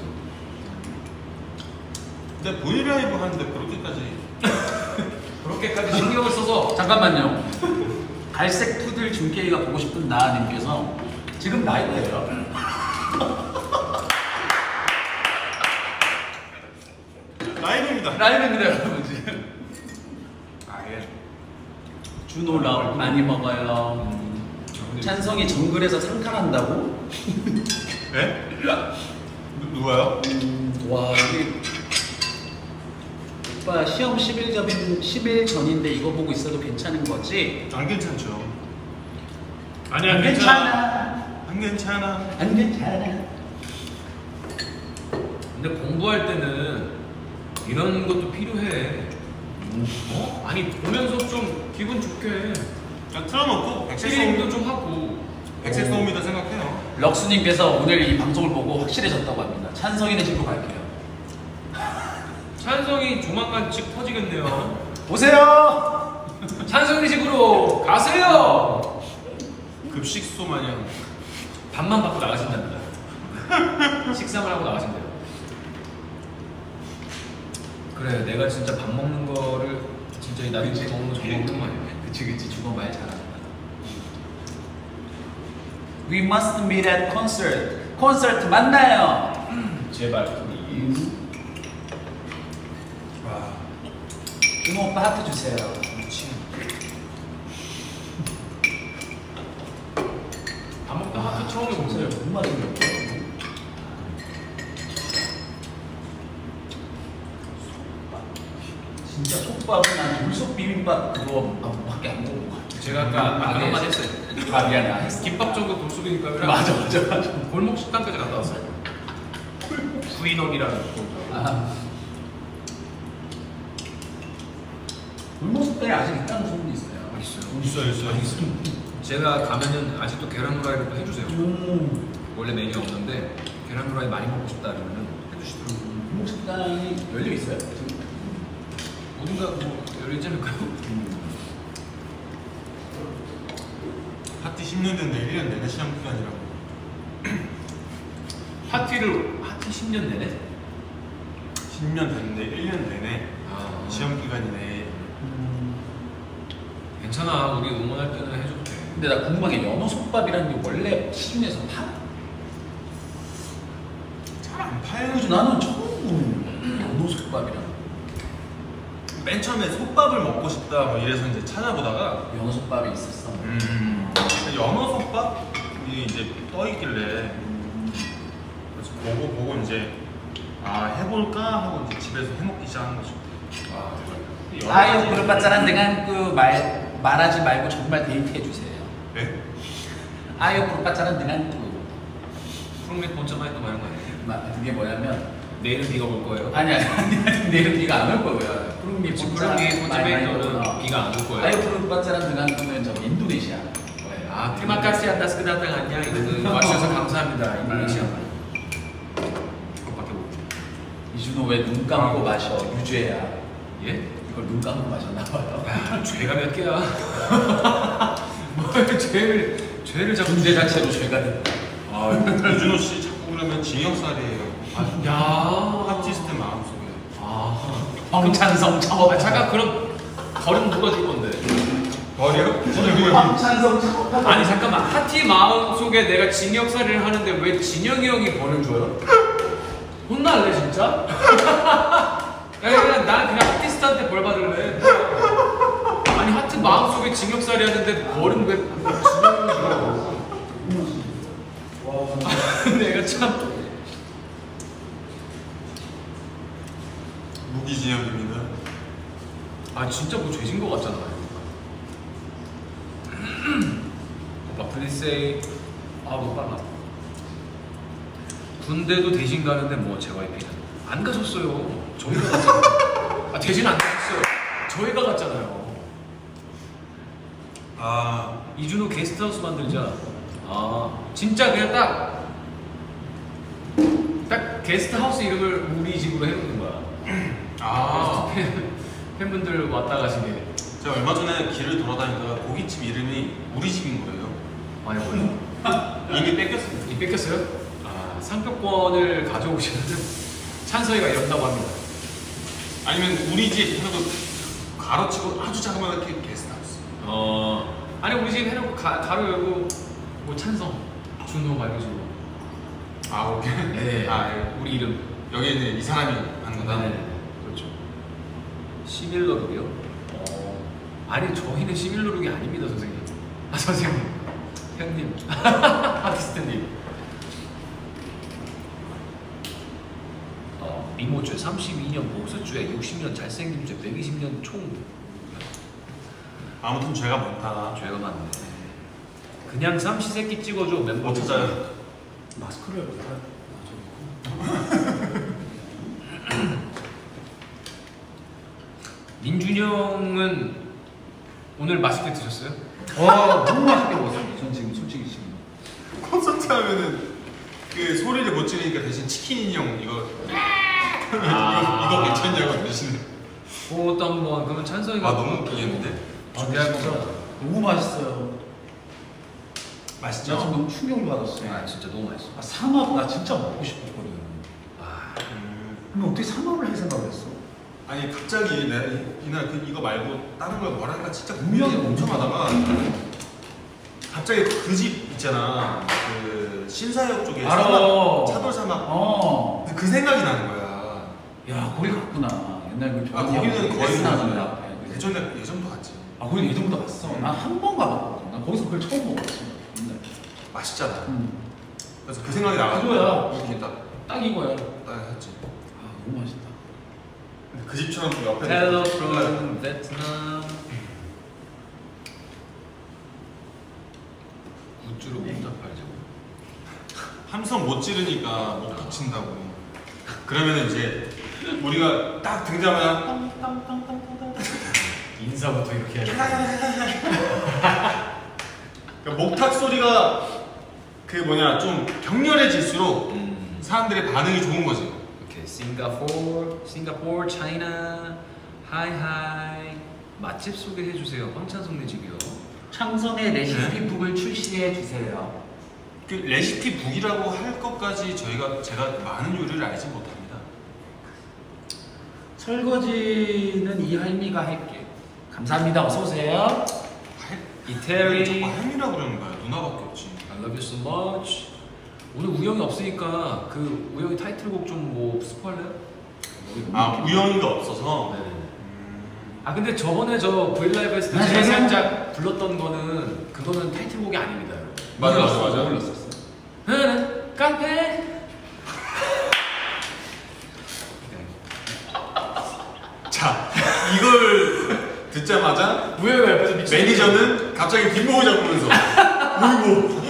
근데 브이라이브 하는데 그렇게까지 그렇게까지 신경을 써서 잠깐만요. 갈색 푸들 준케이가 보고 싶은 나님께서 지금 나이대예요. 라이브입니다. 라이브입니다, 여러분 지금. 아, 예. 준호라 많이 먹어요. 찬성이 정글에서 상탈한다고? 네? 누, 누가요? 음, 와 이게 오빠 시험 십 일 전인 십 일 전인데 이거 보고 있어도 괜찮은 거지? 안 괜찮죠. 아니 안 괜찮아. 안 괜찮아. 안 괜찮아. 근데 공부할 때는 이런 것도 필요해. 어? 아니 보면서 좀 기분 좋게 그냥 틀어놓고 백색 게임도 소음, 좀 하고. 백색 소음이다 생각해요. 럭스님께서 오늘 이 방송을 보고 확실해졌다고 합니다. 찬성이네 집으로 갈게요. 찬성이 조만간 집 터지겠네요. 오세요. 찬성이 집으로 가세요. 급식소 마냥. 밥만 받고 나가신답니다. 식상을 하고 나가신대요. 그래, 내가 진짜 밥 먹는 거를 진짜 이 나중에 그치. 먹는 거 정말 오랜만이에요. 그치 그치 주거 말 잘한다. We must meet at concert. 콘서트 만나요. 제발 please. 와. 준호 오빠 하트 주세요. 밥 먹다 하트 처음 해보세요. 무슨 맛인데? 진짜 솥밥은 난 물속 비빔밥 그거밖에 안 먹은 것 같아. 제가 아까 아까 네. 한마디 했어요. 아 미안해 안 했어. 김밥 정도 돌수비니까 맞아 맞아 맞아. 골목 식당까지 갔다 왔어요. 구인업이라는 곳. 아. 골목 식당에 아직 있다는 소문이 있어요. 있어요. 있어요, 있어요. 있어요. 제가 가면은 아직도 계란 후라이를 또 해주세요. 음. 원래 메뉴 없는데 계란 후라이 많이 먹고 싶다 그러면 해주시더라고요. 골목 식당이 열려 있어요. 지금? 어딘가 뭐 열리지 않을까요? 하트 십 년 됐는데 일 년 내내 시험 기간이라고. 하티를 하티 십 년 내내? 십 년 됐는데 일 년 내내 아 시험 기간이네. 음. 괜찮아. 우리 응원할 때는 해줘도 돼. 근데 나 궁금한 게 연어 솥밥이라는 게 원래 시중에서 팔아? 잘 안 팔요. 그래서 나는 처음 보는 연어 솥밥이라는. 맨 처음에 솥밥을 먹고 싶다 뭐 이래서 이제 찾아보다가 연어 솥밥이 있었어. 음, 연어 솥밥이 이제 떠 있길래 그래서 보고 보고 이제 아 해볼까 하고 이제 집에서 해먹기 시작한 거죠. 아 대박. 아유 부르빠짜란 내가 그말 말하지 말고 정말 데이트해 주세요. 네? 아유 부르빠짜란 내가 그 프로그램 본점만 또 말한 거 아니에요? 마- 그게 뭐냐면 내일은 비가 올 거예요. 아니 아니 아니 내일은 비가 안 올 거고요. 푸른미 지금 본짜 프로그램 본점에 많이 있는 오거나. 비가 안 올 거예요. 아유 부르빠짜란 내가 그는 저기 인도네시아 거예요. 아 트리마카시 안다스 그다땅 안녕 이거는 와주셔서 감사합니다. 인도네시아 말. 그것밖에 못. 이준호 왜 눈 감고 마셔 유죄야. 예? 이걸 눈 감고 마셨나 봐요. 야, 죄가 몇 개야? 뭘 죄를 죄를 자꾸 존재 자체로 죄가 됐다. 아 유준호 씨 자꾸 그러면 징역살이에요. 야 아티스트 마음속에. 아 황찬성 창업. 아, 잠깐 그럼 벌은 누가 줄 건데? 머리요? 황찬성 창업. 아니 잠깐만 하티 마음 속에 내가 징역살이를 하는데 왜 진영이 형이 벌을 줘요? 혼날래 진짜? 야, 그냥 난 그냥 아티스트한테 벌 받을래. 아니 하트 마음 속에 징역살이 하는데 벌은 왜 진영이 줘? 내가 참 무기징역입니다. 아 진짜 뭐 죄진 거 같잖아. 오빠 플리세이 아너 빨라. 군대도 대신 가는데 뭐 제이와이피는 안 가셨어요. 저희가 갔잖아요. 아 대신 안 가셨어요. 저희가 갔잖아요. 아 이준호 게스트하우스 만들자. 아 진짜 그냥 딱 딱 게스트하우스 이름을 우리 집으로 해놓는 거야. 아. 팬, 팬분들 왔다 가시게. 제가 얼마 전에 길을 돌아다니다가 고깃집 이름이 우리 집인 거예요. 아니 뭐요? 이미 뺏겼습니다. 이 뺏겼어요? 아 상표권을 가져오시는 찬서이가 이런다고 합니다. 아니면 우리 집 해놓고 가로치고 아주 자그맣게 게스트하우스. 어 아니 우리 집 해놓고 가, 가로 열고 뭐 찬성 준호 말고 준호. 아 오케이. 네. 아 예. 우리 이름. 여기는 이 사람이 하는 거다. 네. 그렇죠. 시밀러룩이요? 어 아니 저희는 시밀러룩이 아닙니다 선생님. 아 선생님. 형님. 아티스트님. 어 미모죄 삼십이 년 보수죄 육십 년 잘생김 죄 백이십 년 총 아무튼 죄가 많다. 죄가 많네. 그냥 삼시세끼 찍어줘 멤버 못 찾아요. 마스크를 못하. 민준이 형은 오늘 맛있게 드셨어요? 와 너무 맛있게 먹었어요. 전 지금 솔직히 지금. 콘서트 하면은 그 소리를 못 지르니까 대신 치킨 인형 이거 아. 이거, 이거 괜찮냐고 대신. 그것도 한번 그러면 찬성이가 아 너무 웃기겠는데? 준비할 진짜 거죠? 너무 맛있어요. 맛있죠? 나 지금 너무 충격을 받았어요. 아 진짜 너무 맛있어. 아, 삼합 나 진짜 먹고 싶었거든. 아, 음. 근데 어떻게 삼합을 할 생각을 했어? 아니 갑자기 내가 이- 이날 그 이거 말고 다른 걸 뭐랄까 진짜 고민이 엄청 하다가 갑자기 그 집 있잖아 그 신사역 쪽에 알아. 사막, 차돌 사막 어. 그 생각이 나는 거야. 야 거기 갔구나. 옛날 그 아 거기는 거의 나는 뭐 앞에. 예전에 예전도 갔지. 아 거기 예전부터 갔어. 난 한 번 가봤거든. 난 거기서 그걸 처음 먹었어. 옛날에. 맛있잖아. 음. 그래서 그 생각이 나가지고 그거야. 이렇게 딱, 딱 이거야. 딱 했지. 아 너무 맛있다. 근데 그 집처럼 또 옆에 Hello 있는 from Vietnam. 굿즈로 문자 팔죠. 함성 못 지르니까 못 붙인다고. 그러면 이제 우리가 딱 등장하면 인사부터 이렇게 해야 그 목탁 소리가 그 뭐냐 좀 격렬해질수록 음. 사람들의 반응이 좋은 거지. 오케이, 싱가포르, 싱가포르, 차이나, 하이하이. 맛집 소개해 주세요. 황찬성네 집이요. 창성의 레시피북을 출시해 주세요. 그 레시피 북이라고 할 것까지 저희가 제가 많은 요리를 알지 못합니다. 설거지는 이할미가 할게. 감사합니다. 어서 오세요. 이태리. 자꾸 할미라고 그러는 거야. 누나밖에 없지. I love you so much. 오늘 우영이 없으니까 그 우영이 타이틀곡 좀 뭐 스포할래요? 아 우영이가 없어서. 네. 아 근데 저번에 저 브이라이브 했을 때 아, 제가 저는- 살짝 불렀던 거는 그거는 타이틀곡이 아닙니다, 여러분. 맞아 맞아 몰랐어, 맞아. 몰랐었어. 나는 깡패. 자 이걸 듣자마자 우영이 옆에서 미친. 매니저는 갑자기 뒷목을 잡으면서 어이구.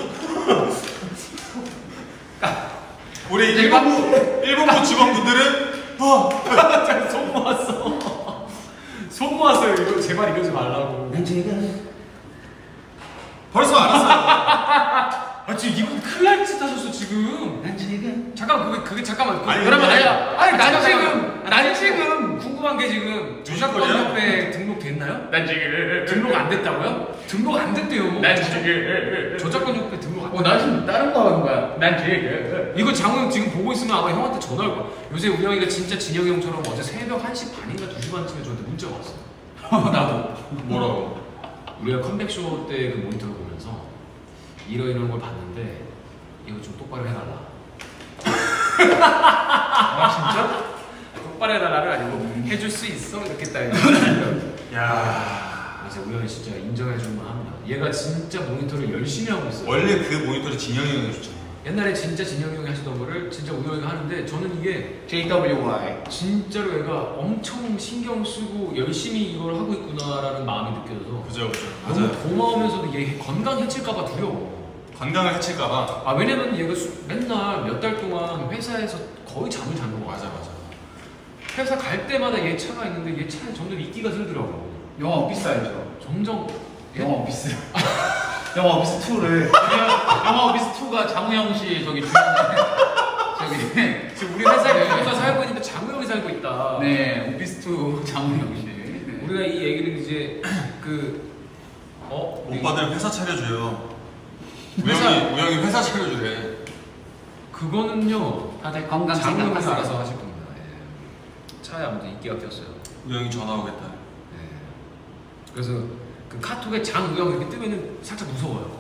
우리 일본부 일본부 직원분들은 어 손 모았어. 손 모았어요. 이거 제발 이러지 말라고. 난 지금 벌써 알았어. 아 지금 이분 큰일 날 짓 하셨어 지금. 난 지금 잠깐 그게 그게 잠깐만. 그, 아니, 그러면 근데- 아니야. 아니 난 잠깐만, 지금 잠깐만. 난 지금 궁금한 게 지금 저작권 뮤지컬이야? 협회에 등록됐나요? 난 지금 등록 안 됐다고요? 등록 안 됐대요. 난 지금 저작권 협회 등록 안 어, 나 지금 다른 거 하는 거야. 난 지금 이거 장우 형 지금 보고 있으면 아마 형한테 전화 올 거야. 요새 우영이가 진짜 진영이 형처럼 어제 새벽 한 시 반인가 두 시 반쯤에 저한테 문자가 왔어. 나도. 뭐라고? 우리가 컴백쇼 때 그 모니터를 보면서 이러이러한 걸 봤는데 이거 좀 똑바로 해달라. 아 진짜? 똑바로 해달라를 아니고 해줄 수 있어? 이렇게 딱 야 이제 우영이 진짜 인정해줄만 합니다. 얘가 진짜 모니터를 열심히 하고 있어요. 원래 그 모니터를 진영이 형이 줬잖아. 옛날에 진짜 진영이 형이 하시던 거를 진짜 우영이가 하는데 저는 이게 제이 더블유 와이. 진짜로 얘가 엄청 신경 쓰고 열심히 이걸 하고 있구나라는 마음이 느껴져서 그죠 그죠. 너무 맞아요. 고마우면서도 얘 건강 해칠까봐 두려워. 건강을 해칠까봐. 아 왜냐면 얘가 수- 맨날 몇 달 동안 회사에서 거의 잠을 자는 거 맞아 같아. 맞아. 회사 갈 때마다 얘 차가 있는데 얘 차에 점점 이끼가 들더라고. 영화 오피스 알죠? 점점 영화 오피스. 영화 오피스 투를. 영화 오피스 투가 장우영 씨 저기 주연. 저기. 지금 우리 회사에 네. 누가 살고 있는데 장우 형이 살고 있다. 네, 오피스 투 장우영 씨. 네. 우리가 이 얘기를 이제 그 어? 우리 오빠들 회사 차려줘요. 회사- 우영이 우영이 회사 차려주래. 그거는요 다들 건강 장우 형이 생각하세요. 알아서 하실 겁니다. 예. 차에 아무튼 인기가 꼈어요. 우영이 전화 오겠다. 예. 그래서 그 카톡에 장우영 이렇게 뜨면은 살짝 무서워요.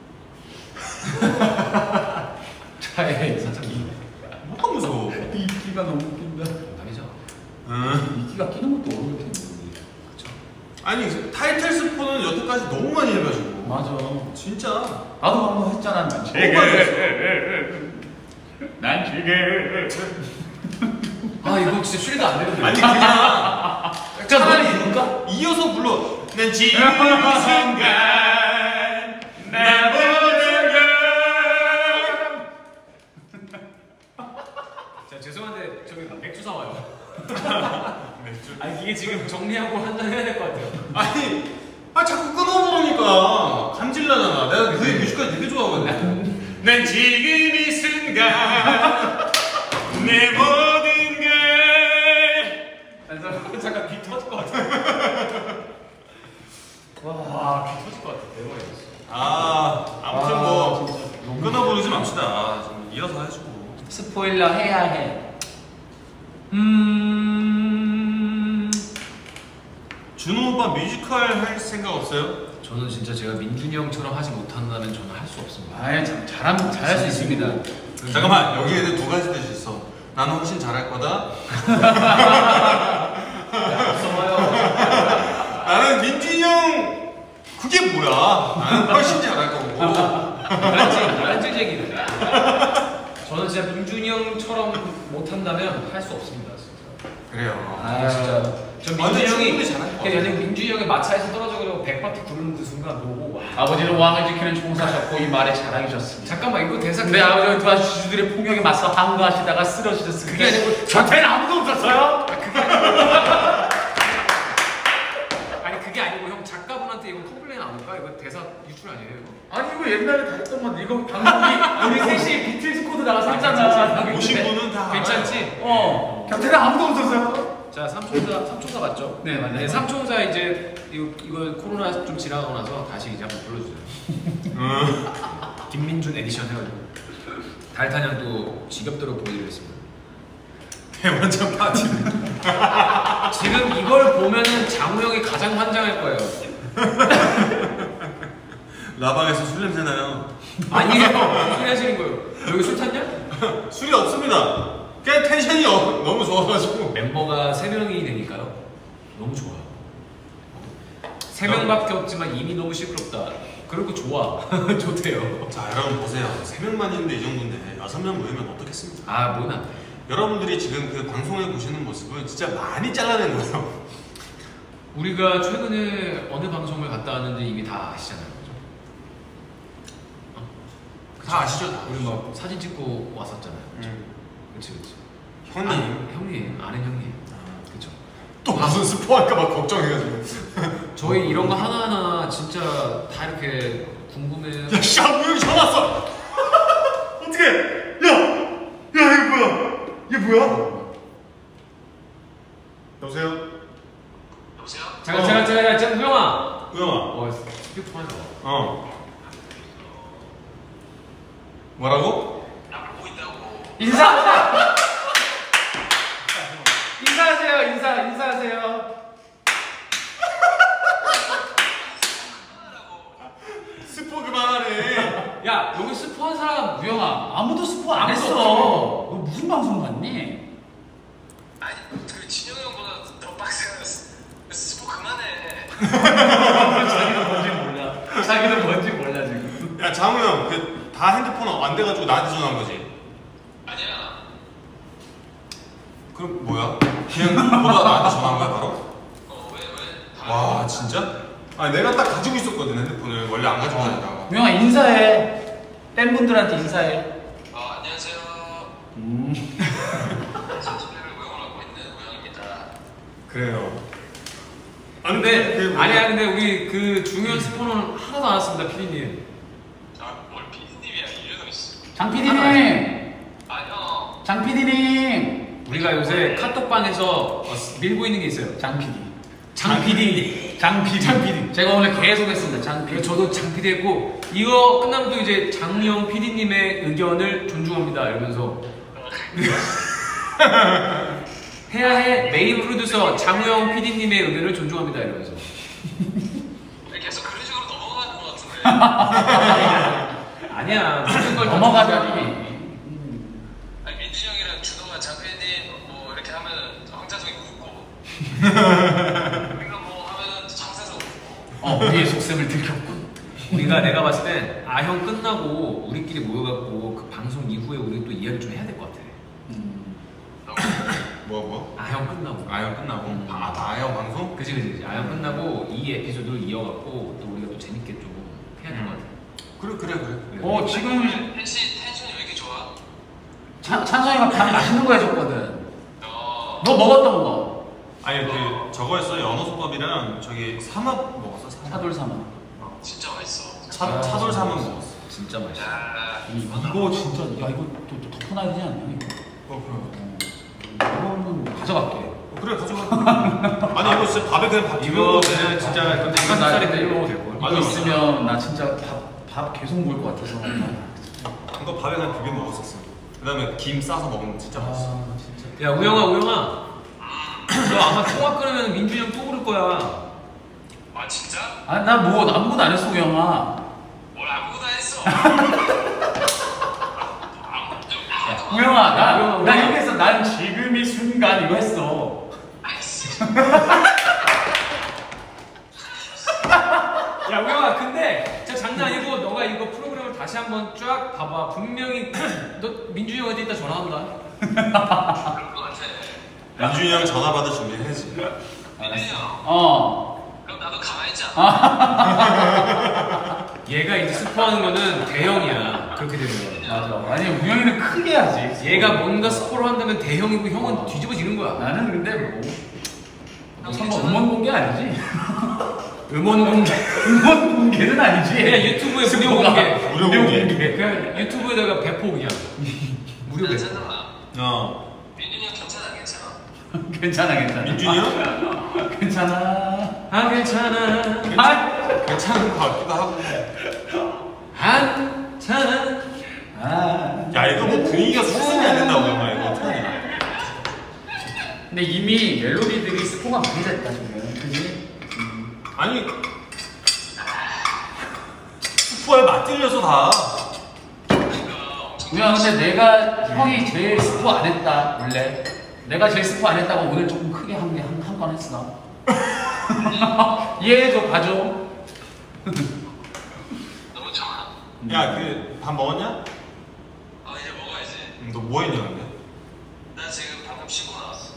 차에 살짝 뭐가 무서워? 이 끼가 너무 웃긴다. 아니죠. 응. 이 끼가 끼는 것도 어려울 텐데. 그렇죠. 아니 타이틀 스포는 여태까지 너무 많이 해가지고. 맞아. 진짜. 나도 한번 했잖아. 난 지금. 너무 많이 했어. 난 지금. 아 이거 진짜 추리도 안 되는데. 아니 그냥 차라리 부를까? 이어서 불러. 난 지금 이 순간 나 모든 걸. 자 죄송한데 저기 맥주 사와요. 아니 이게 지금 정리하고 한 잔 해야 될 것 같아요. 아니, 아 자꾸 끊어버리니까 감질나잖아. 내가 그 뮤지컬 되게 좋아하거든. 난 지금 이 순간 내 모든 걸. 그래서 잠깐 귀 터질 것 같아. 와귀 터질 것 같아. 대박이었어. 아, 아무튼 뭐 진짜 너무 끊어버리지 맙시다. 좀 이어서 해주고. 스포일러 해야 해. 음. 준호 오빠 뮤지컬 할 생각 없어요? 저는 진짜 제가 민준이 형처럼 하지 못한다면 저는 할 수 없습니다. 아예 참 잘하면 잘할 수 있습니다. 잠깐만, 여기에는 두 가지 뜻이 있어. 나는 훨씬 잘할 거다. 나는 민준이 형 그게 뭐야? 나는 훨씬 잘할 거고. 란질쟁이네. 저는 진짜 민준이 형처럼 못한다면 할 수 없습니다. 진짜. 그래요. 아 진짜. 저 아, 근데 민준이 형이 충분히 잘할 것 그냥 같아. 민준이 형의 마차에서 떨어져가지고 백바퀴 구르는 그 순간 보고 와. 아버지는 왕을 지키는 총사셨고 이 말에 자랑이셨습니다. 잠깐만 이거 대사 근데 아버지는 도와주주들의 폭력에 맞서 항거하시다가 쓰러지셨습니다. 그게 아니고 저태는 아무도 없었어요? 그게 아니고 아니 그게 아니고 형 작가분한테 이거 컴플레인 안 올까? 이거 대사 유출 아니에요? 이거? 아니 이거 옛날에 다 했던 건데 이거 방송이 우리 셋이 비틀즈 코드 나가서 했잖아. 오신 분은 다 괜찮지? 어. 곁에는 아무도 없었어요? 자 삼총사 삼총사 맞죠? 네 맞아요. 네, 삼총사 이제 이거, 이거 코로나 좀 지나가고 나서 다시 이제 한번 불러주세요. 응. 김민준 에디션 해가지고 달타냥 또 지겹도록 보여드리겠습니다. 대원장 파티. 지금 이걸 보면은 장우 형이 가장 환장할 거예요. 라방에서 술 냄새 나요. 아니에요. 무슨 소리 하시는 거예요? 여기 술 탔냐? 술이 없습니다. 그냥 텐션이 어, 너무 좋아가지고. 멤버가 세 명이 되니까요. 너무 좋아요. 세 명밖에 없지만 이미 너무 시끄럽다. 그리고 좋아. 좋대요. 자, 여러분 보세요. 세 명만 있는데 이 정도인데 여섯 명 모이면 어떻겠습니까? 아, 뭐나. 여러분들이 지금 그 방송에 보시는 모습은 진짜 많이 잘라낸 거예요. 우리가 최근에 어느 방송을 갔다 왔는지 이미 다 아시잖아요. 그죠? 어? 다 아시죠? 다 우리 막 사진 찍고 왔었잖아요. 음. 그치, 그치. 형님. 아, 형님, 아는 형님. 그쵸. 또 무슨 스포할까봐 걱정해가지고. 저희 이런 거 하나하나 진짜 다 이렇게 궁금해. 야, 씨, 아, 우영이 전화 왔어! 어떡해! 야! 야, 이거 뭐야? 이게 뭐야? 여보세요? 여보세요? 잠깐, 어. 잠깐, 잠깐, 잠깐, 우영아! 우영아. 어, 스피커폰 하나. 어. 뭐라고? 나 보고 있다고. 인사하세요. 인사하세요. 인사 인사하세요. 스포 그만하래. 야, 여기 스포한 사람 우영아 아무도 스포 안 아무도 했어. 너 무슨 방송 봤니? 아니, 그 진영이 형보다 더 빡세요. 스포 그만해. 자기도 뭔지 몰라. 자기도 뭔지 몰라 지금. 야, 장우 형, 그 다 핸드폰 안 돼가지고 나한테 전화한 거지? 아니야. 그럼 뭐야? 그냥 보다 나한테 전화한 거야, 바로? 어, 왜, 왜? 다 와, 진짜? 아니, 내가 딱 가지고 있었거든, 핸드폰을. 원래 안 가지고 다니다가. 우영아 인사해. 팬분들한테 인사해. 어, 안녕하세요. 음. 선수들을 응원하고 있는 우영입니다. 그래요. 근데, 그 아니야, 근데 우리 그 중요한 스포는 하나도 안 왔습니다, 피디님. 아, 뭘 피디님이야, 이윤호 씨. 장 피디님. 아, 형. 장 피디님. 우리가 요새 카톡방에서 어, 밀고 있는 게 있어요. 장 피디. 장 피디. 장 피디. 장 피디. 제가 오늘 계속 했습니다. 장 피디. 그래서 저도 장 피디 했고, 이거 끝나면 또 이제 장영 피디님의 의견을 존중합니다. 이러면서. 해야 해. 메인 프로듀서 장우영 피디님의 의견을 존중합니다. 이러면서. 계속 그런 식으로 넘어가는 것 같은데. 아니야. 모든 걸 넘어가자니. 아니, 민준이 형이랑 준호가 장피디님 뭐 이렇게 하면은 황자석이 웃고. 우리가 뭐 하면은 장세석 웃고. 어 우리의 속셈을 들켰군. 우리가 내가 봤을 땐 아형 끝나고 우리끼리 모여갖고 그 방송 이후에 우리 또 이야기를 좀 해야 될 것 같아. 음. 뭐, 뭐? 아형 끝나고. 아영 끝나고? 음. 아, 다 아영 방송? 그지 그지 그지. 아형 끝나고 이 에피소드를 이어갖고 또 우리가 또 재밌게 좀 해야 될 것 같아. 그래, 그래, 그래. 어 지금 텐시, 텐션이 왜 이렇게 좋아? 찬 찬성이가 밥 맛있는 거 해줬거든. 어. 너 먹었던 거. 아니, 그, 저거였어. 연어솥밥이랑 저기 삼합 먹었어, 삼합. 차돌 삼아. 진짜 맛있어. 차, 차돌 삼합 먹었어. 진짜 맛있어. 야, 이, 이거 진짜 야 이거 또, 또 덮어놔야 되지 않냐 이거? 어, 그래. 이거는 가져갈게. 어, 그래, 가져가. 아니, 이거 진짜 밥에 그냥 밥 비벼 이거 먹어도 돼. 그냥 진짜 근데 닭가슴살인데 이거 먹어도 될 거야. 이거 맞아, 맞아. 있으면 나 진짜 밥, 밥 계속 먹을 것 같아서. 이거 밥에 그냥 비벼 먹었었어. 그 다음에 김 싸서 먹으면 진짜 맛있어. 아 진짜. 야 우영아 우영아. 너 아마 통화 끊으면 민준이 형 또 부를 거야. 아 진짜? 아, 나 뭐 아무것도 안 했어, 우영아. 뭘 아무거나 했어. 우영아, 나, 나 여기서 난 지금 이 순간 이거 했어. 아이씨. 야 우영아 근데 진짜 장난 아니고 너가 이거 프로그램을 다시 한번 쫙 봐봐. 분명히 너 민준이 형한테 이따 전화 온다. 그럴 것 같아. 민준이 형 전화 받을 준비해야지. 민준이 형. 어. 그럼 나도 가만히 있지 않아? 얘가 이제 스포하는 거는 대형이야. 그렇게 되면. 맞아. 아니, 우영이는 크게 하지. 얘가 뭔가 스포를 한다면 대형이고 형은 뒤집어지는 거야. 나는 근데 뭐. 뭐 설마 음원 공개 아니지? 음원 공개. 음원 공개는 아니지. 그냥 유튜브에 무료 스포가. 공개. 무료 공개. 그냥 유튜브에다가 배포 그냥. 무료 배포. 잠깐만. 어. 민준이 형 괜찮아 안 괜찮아? 괜찮아, 괜찮아. 민준이 형? 괜찮아. 아 괜찮아. 아, 괜찮은 것 같기도 하고. 안 괜찮아. 아. 야 이거 뭐 분위기가 수습이 안 된다고 영화 이거 어떡하냐. 근데 이미 멜로디들이 스포가 많이 됐다, 지금. 그지? 아니 스포에 맞들려서 다. 우영, 근데 내가 형이 제일 스포 안 했다, 원래. 내가 제일 스포 안 했다고 오늘 조금 크게 한 게 한 한 건 했어. 이해해줘, 봐줘. 너무 좋아. 야 그 밥 먹었냐? 어 이제 먹어야지. 응, 너 뭐 했냐 근데? 나 지금 방금 씻고 나왔어.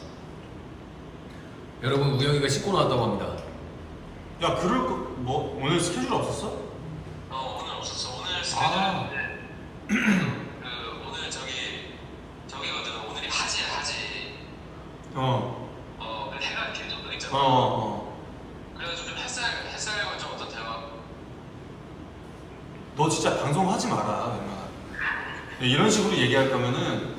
여러분 우영이가 씻고 나왔다고 합니다. 야 그럴 거 뭐 오늘 스케줄 없었어? 어 오늘 없었어. 오늘 아. 스케줄인데 그 오늘 저기 저기거든. 오늘이 하지야 하지. 어. 어그 해가 이렇게 정도 있잖아. 어, 어. 그래가지고 좀 햇살 햇살 좀 어떻대요? 너 진짜 방송하지 마라, 웬만하면. 야, 이런 식으로 얘기할 거면은.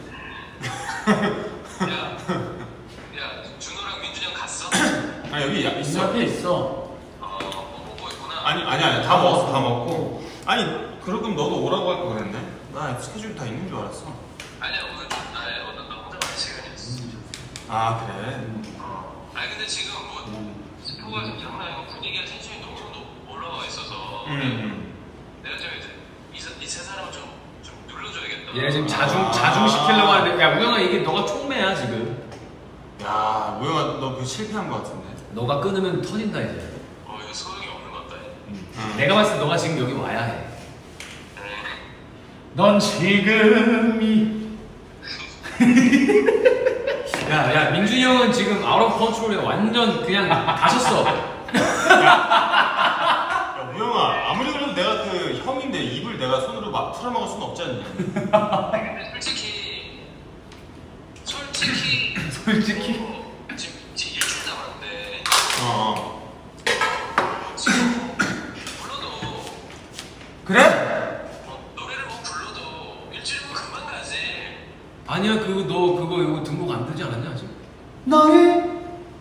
야, 야 준호랑 민준이 형 갔어? 아, 여기 야, 이 있어. 앞에 있어. 어, 뭐 먹고 있구나. 아니, 아니, 아니, 다 먹었어, 다 먹고. 아니, 그럴 거면 너도 오라고 할 거 그랬네? 나 스케줄 다 있는 줄 알았어. 아니야 오늘 좀 아니 오늘 나 혼자 만의 시간이었어. 아, 그래? 어. 아니 근데 지금 뭐 스포가 좀 장난 아니고 분위기가 텐션이 너무 높 올라와 있어서 응, 내가 좀 이제 이세 사람을 좀, 좀 눌러줘야겠다. 얘 지금 자중 아. 자중 시키려고 하는데 야 우영아 이게 너가 촉매야 지금. 응. 야, 우영아, 너 그 실패한 거 같은데? 너가 끊으면 터진다 이제. 어 이거 소용이 없는 것 같다. 응. 내가 봤을 때 너가 지금 여기 와야 해. 넌 지금이. 야, 야, 민준이 형은 지금 아웃 오브 컨트롤에 완전 그냥 가셨어. 야, 우영아, 아무리 그래도 내가 그 형인데 입을 내가 손으로 막 풀어먹을 수는 없지 않니? 아니 근데 솔직히 솔직히 솔직히. 어, 지금 지금 일주일 남았는데 어, 어. 지금 불러도 그래? 어, 노래를 뭐 불러도 일주일이면 금방 가지. 아니야, 그거 너 그거 이거 등록 안 되지 않았냐 아직? 너의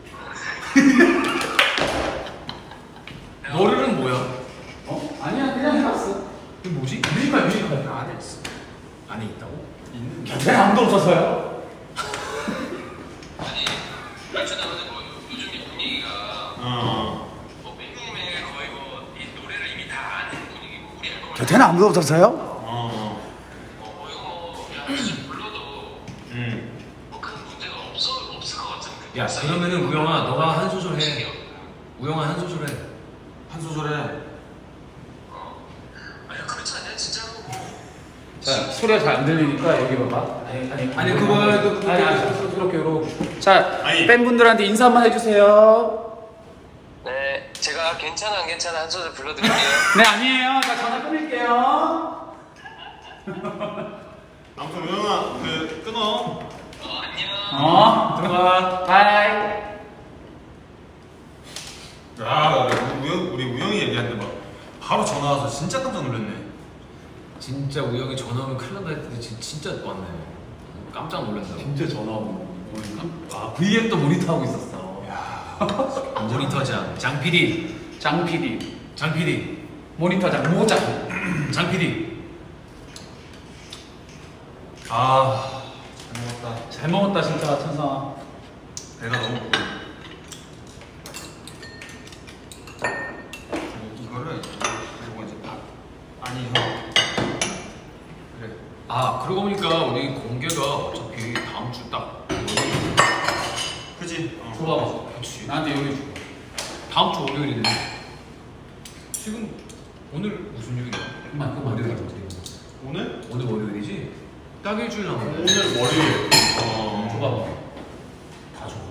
노래는 뭐야? 어? 아니야, 그냥 해봤어. 이게 뭐지? 뮤지컬, 뮤지컬. 안에 있어. 안에 있다고? 있는 게. 왜 아무도 없어서요? 아니 일주일 남았는데 뭐 요- 요즘 이 분위기가 어. 뭐 매일매일 거의 뭐 이 노래를 이미 다 아는 분위기고 우리 앨범을 곁에는 아무도 없었어요? 어, 어. 어, 뭐 이거 뭐 야, 사실 불러도 응. 뭐 큰 문제가 없어 없을 것 같은 그 야, 가사에 그러면은 우영아, 너가 한 소절 음식이 해. 없- 우영아 한 소절 해. 한 소절에. 어. 아니 그렇지 않냐 진짜로 뭐. 자, 소리가 잘 안 들리니까 여기 봐봐. 아니, 아니, 아니, 그거, 그, 그, 아니, 아니, 그, 이렇게, 이렇게. 자, 아니. 팬분들한테 인사 한번 해주세요. 네, 제가 괜찮아 안 괜찮아 한 소절 불러드릴게요. 네, 아니에요. 자, 전화 끊을게요. 아무튼 우영아, 그 끊어. 어, 안녕. 어, 들어가. 바이. 야, 우리 우영, 우리 우영이 얘기하는데 막 바로 전화 와서 진짜 깜짝 놀랐네. 진짜 우영이 전화 오면 큰일 난다 했더니 진- 진짜 왔네. 깜짝 놀랐다. 진짜 전화 오고. 아, 브이앱도 모니터하고 있었어. 야, 모니터장, 장 피디, 장 피디, 장 피디, 모니터장, 모장. 장 피디. 아, 잘 먹었다. 잘 먹었다, 진짜, 천상아. 배가 너무 고파. 아 그러고 보니까 우리 공개가 어차피 다음 주 딱. 그지? 어. 줘봐봐. 그렇지. 나한테 여기 줘. 다음 주 월요일인데. 지금 오늘 무슨 요일이야? 그만 그만 오늘 내가 오늘? 오늘 월요일이지? 딱 일주일 남았네. 오늘 월요일. 어. 줘봐봐. 다 줘.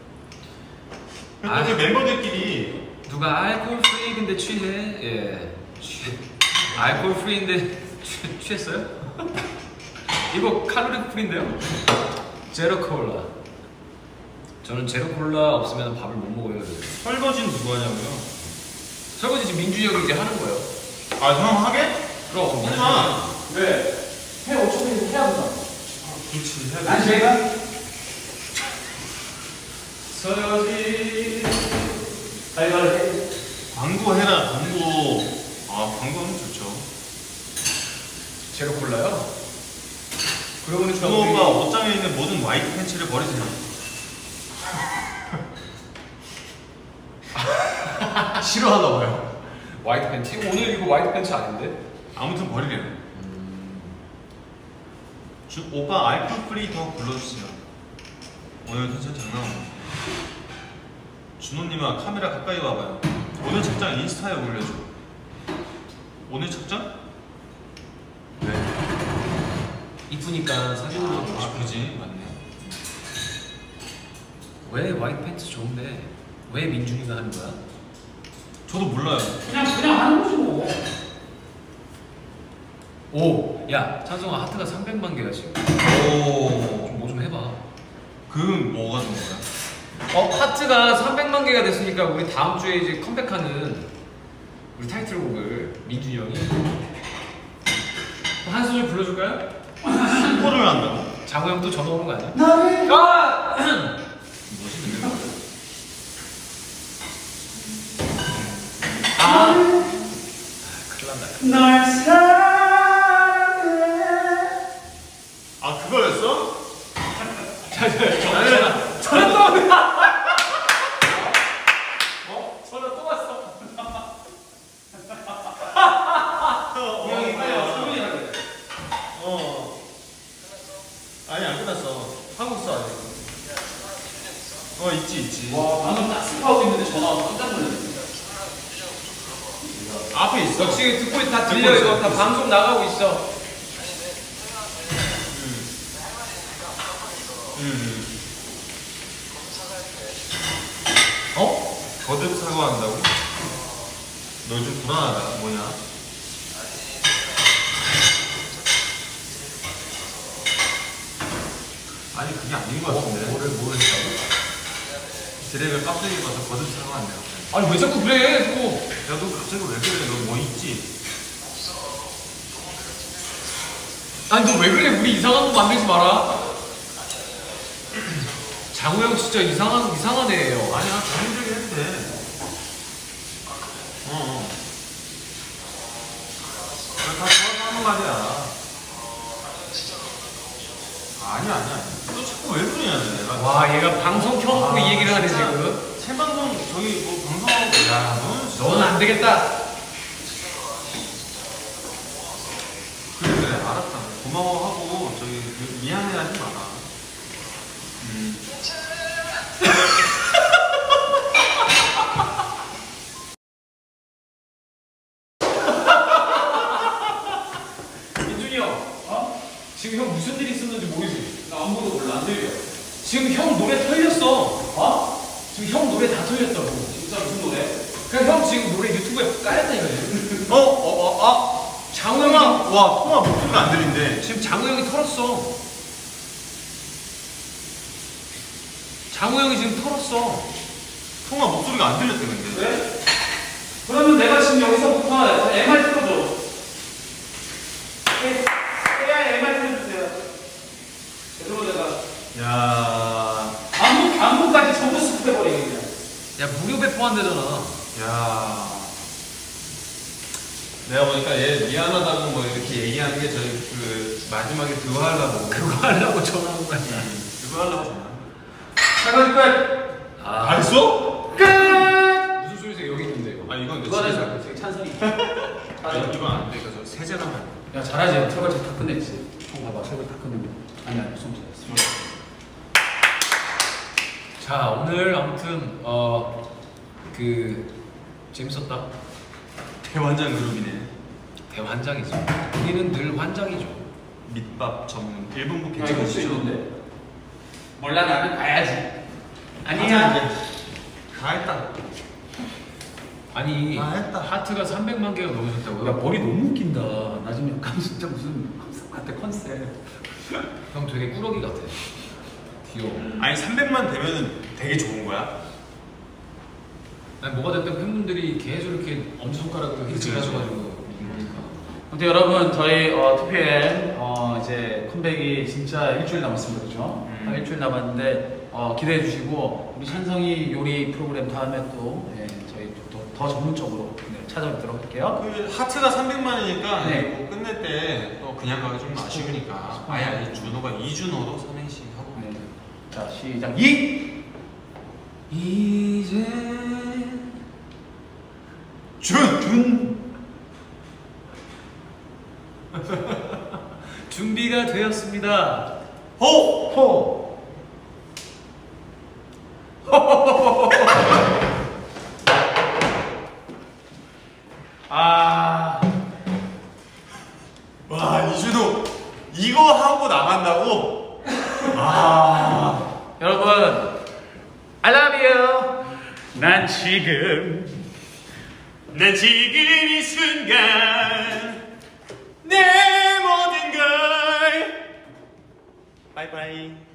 근데 아. 그 멤버들끼리 누가 알코올 프리 근데 취해? 예. 취. 알코올 프리인데 취, 취했어요? 이거 칼로리 프리인데요? 제로 콜라. 저는 제로 콜라 없으면 밥을 못 먹어요. 설거지는 누구 하냐고요? 설거지 지금 민준이 형이 이제 하는 거예요. 아, 형 하게? 그럼 엄마. 왜? 해 어차피 해야 된다. 그렇지. 해야 돼. 아니 제가 설거지. 알바를 해. 광고 해라, 광고. 아, 광고는 좋죠. 제로 콜라요? 그러고 보니까 준호 오빠 옷장에 있는 모든 화이트 팬츠를 버리세요. 싫어하나 봐요. 화이트 팬츠? 오늘 이거 화이트 팬츠 아닌데? 아무튼 버리래요. 주, 오빠 알콜 프리 더 불러주세요. 오늘 텐션 장난 없네. 준호님아 카메라 가까이 와봐요. 오늘 책장 인스타에 올려줘. 오늘 책장? 왜? 이쁘니까 사진으로 보고 아, 싶어. 그지? 맞네. 왜 화이트 팬츠 좋은데 왜 민준이가 하는 거야? 저도 몰라요. 그냥 그냥 하는 거지 뭐. 오! 야 찬성아 하트가 삼백만 개야 지금. 오. 뭐 좀 해봐. 그 뭐가 좋은 거야? 어 하트가 삼백만 개가 됐으니까 우리 다음 주에 이제 컴백하는 우리 타이틀곡을 민준이 형이 한 소절 불러줄까요? 스포를 한다고? 장호 형도 전화 오는 거 아니야? 나를 아! 뭐지 근데? 아! 큰일 난다. 널 사랑해. 아 그거였어? 전화 전화 또 왔다. 어? 전화 또 왔어. 형이 빨리 와. 소문이라고. 어. 아니 안 끝났어. 하고 있어 아직. 어 있지 있지. 와 방금 딱 스파하고 있는데 전화 와서 깜짝 놀랐네. 앞에 있어. 너 지금 듣고 있- 다 들려 이거 다 방송 나가고 있어. 음. 어? 거듭 사과한다고? 너 좀 불안하다. 뭐냐? 아니 그게 아닌 것 같은데. 뭐를 뭐를 했다고? 드랙을 깜짝이 봐서 거듭 사과한대요. 아니 왜 자꾸 그래? 또. 야 너 갑자기 왜 그래? 너 뭐 있지? 아니 너 왜 그래? 우리 이상한 거 만들지 마라. 장우 형 진짜 이상한 이상한 애예요. 아니야 자연스럽게 해도 돼. 어. 어. 그래, 다 좋아서 하는 말이야. 아니야 아니야. 너 자꾸 왜 그러냐 내가. 와 얘가 방송 켜놓고 아, 이 얘기를 하네 진짜. 지금. 생방송 저기 뭐 방송하고 야 너는 진짜. 너는 안 되겠다. 그래 그래 알았다. 고마워하고 저기 그 미안해하지 마라. 음. 민준이 형. 어? 지금 형 무슨 일 있었는지 모르지? 나 아무것도 몰라 안 들려. 지금 형 노래 털렸어. 어? 지금 형 노래 다 털렸다고. 진짜 무슨 노래? 그냥 형 지금 노래 유튜브에 깔렸다 이거지. 어? 어? 어? 아? 장우 통화! 형이 와 통화 목소리가 안 들린대. 지금 장우 형이 털었어. 장우 형이 지금 털었어. 통화 목소리가 안 들렸대 근데. 왜? 그러면 내가 지금 여기서부터 엠알 틀어줘. 해야 엠알 틀어주세요. 그리고 내가 야, 안무 안무까지 전부 스킵해버리게 그냥. 야 무료 배포한대잖아. 야. 내가 보니까 얘 미안하다고 뭐 이렇게 얘기하는 게 저희 그 마지막에 그거 하려고. 그거 하려고 전화한 거야. 그거 하려고 전화. 설거지 끝. 아, 다 했어? 끝. 무슨 소리세요? 여기 있는데 이거. 아 이건 내 그거는 진짜- 잘- 되게 찬성이. 아, 이건 안 돼. 이거 세제라면. 야 잘하지. 설거지 다 끝냈지. 총 봐봐. 설거지 다 끝내고. 아니 아니 손 잡았어. 자 오늘 아무튼 어 그 재밌었다. 대환장 그룹이네. 대환장이죠. 우리는 늘 환장이죠. 밑밥 전문 일 분부 야 이거 수 있는데. 몰라 나는 가야지. 아니야. 다 했다. 아니 아, 했다. 하트가 삼백만 개가 야 넘으셨다고요? 머리 너무 웃긴다. 나 지금 약간 진짜 무슨 컨셉 같아 컨셉. 형 되게 꾸러기 같아. 귀여워. 아니 삼백만 되면은 되게 좋은 거야? 아니 뭐가 됐든 팬분들이 계속 이렇게 엄지손가락으로 그치, 히트를 하셔가지고 이러니까. 아무튼 여러분 저희 어, 투피엠 어, 이제 컴백이 진짜 일주일 남았습니다, 그렇죠? 음. 한 일주일 남았는데 어, 기대해 주시고 우리 찬성이 요리 프로그램 다음에 또 예, 저희 또 더 전문적으로 네, 찾아뵙도록 할게요. 그 하트가 삼백만이니까 네. 뭐 끝낼 때 또 그냥 가기 좀 아쉬우니까 아예 아니 준호가 이준호로 삼행시 하고 네. 자 시작. 이 이제 준! 준. 준비가 되었습니다. 호! 호. 아. 와 이준호 이거 하고 나간다고? 아 여러분, I love you. 난 지금 난 지금 이 순간 내 모든 걸 바이바이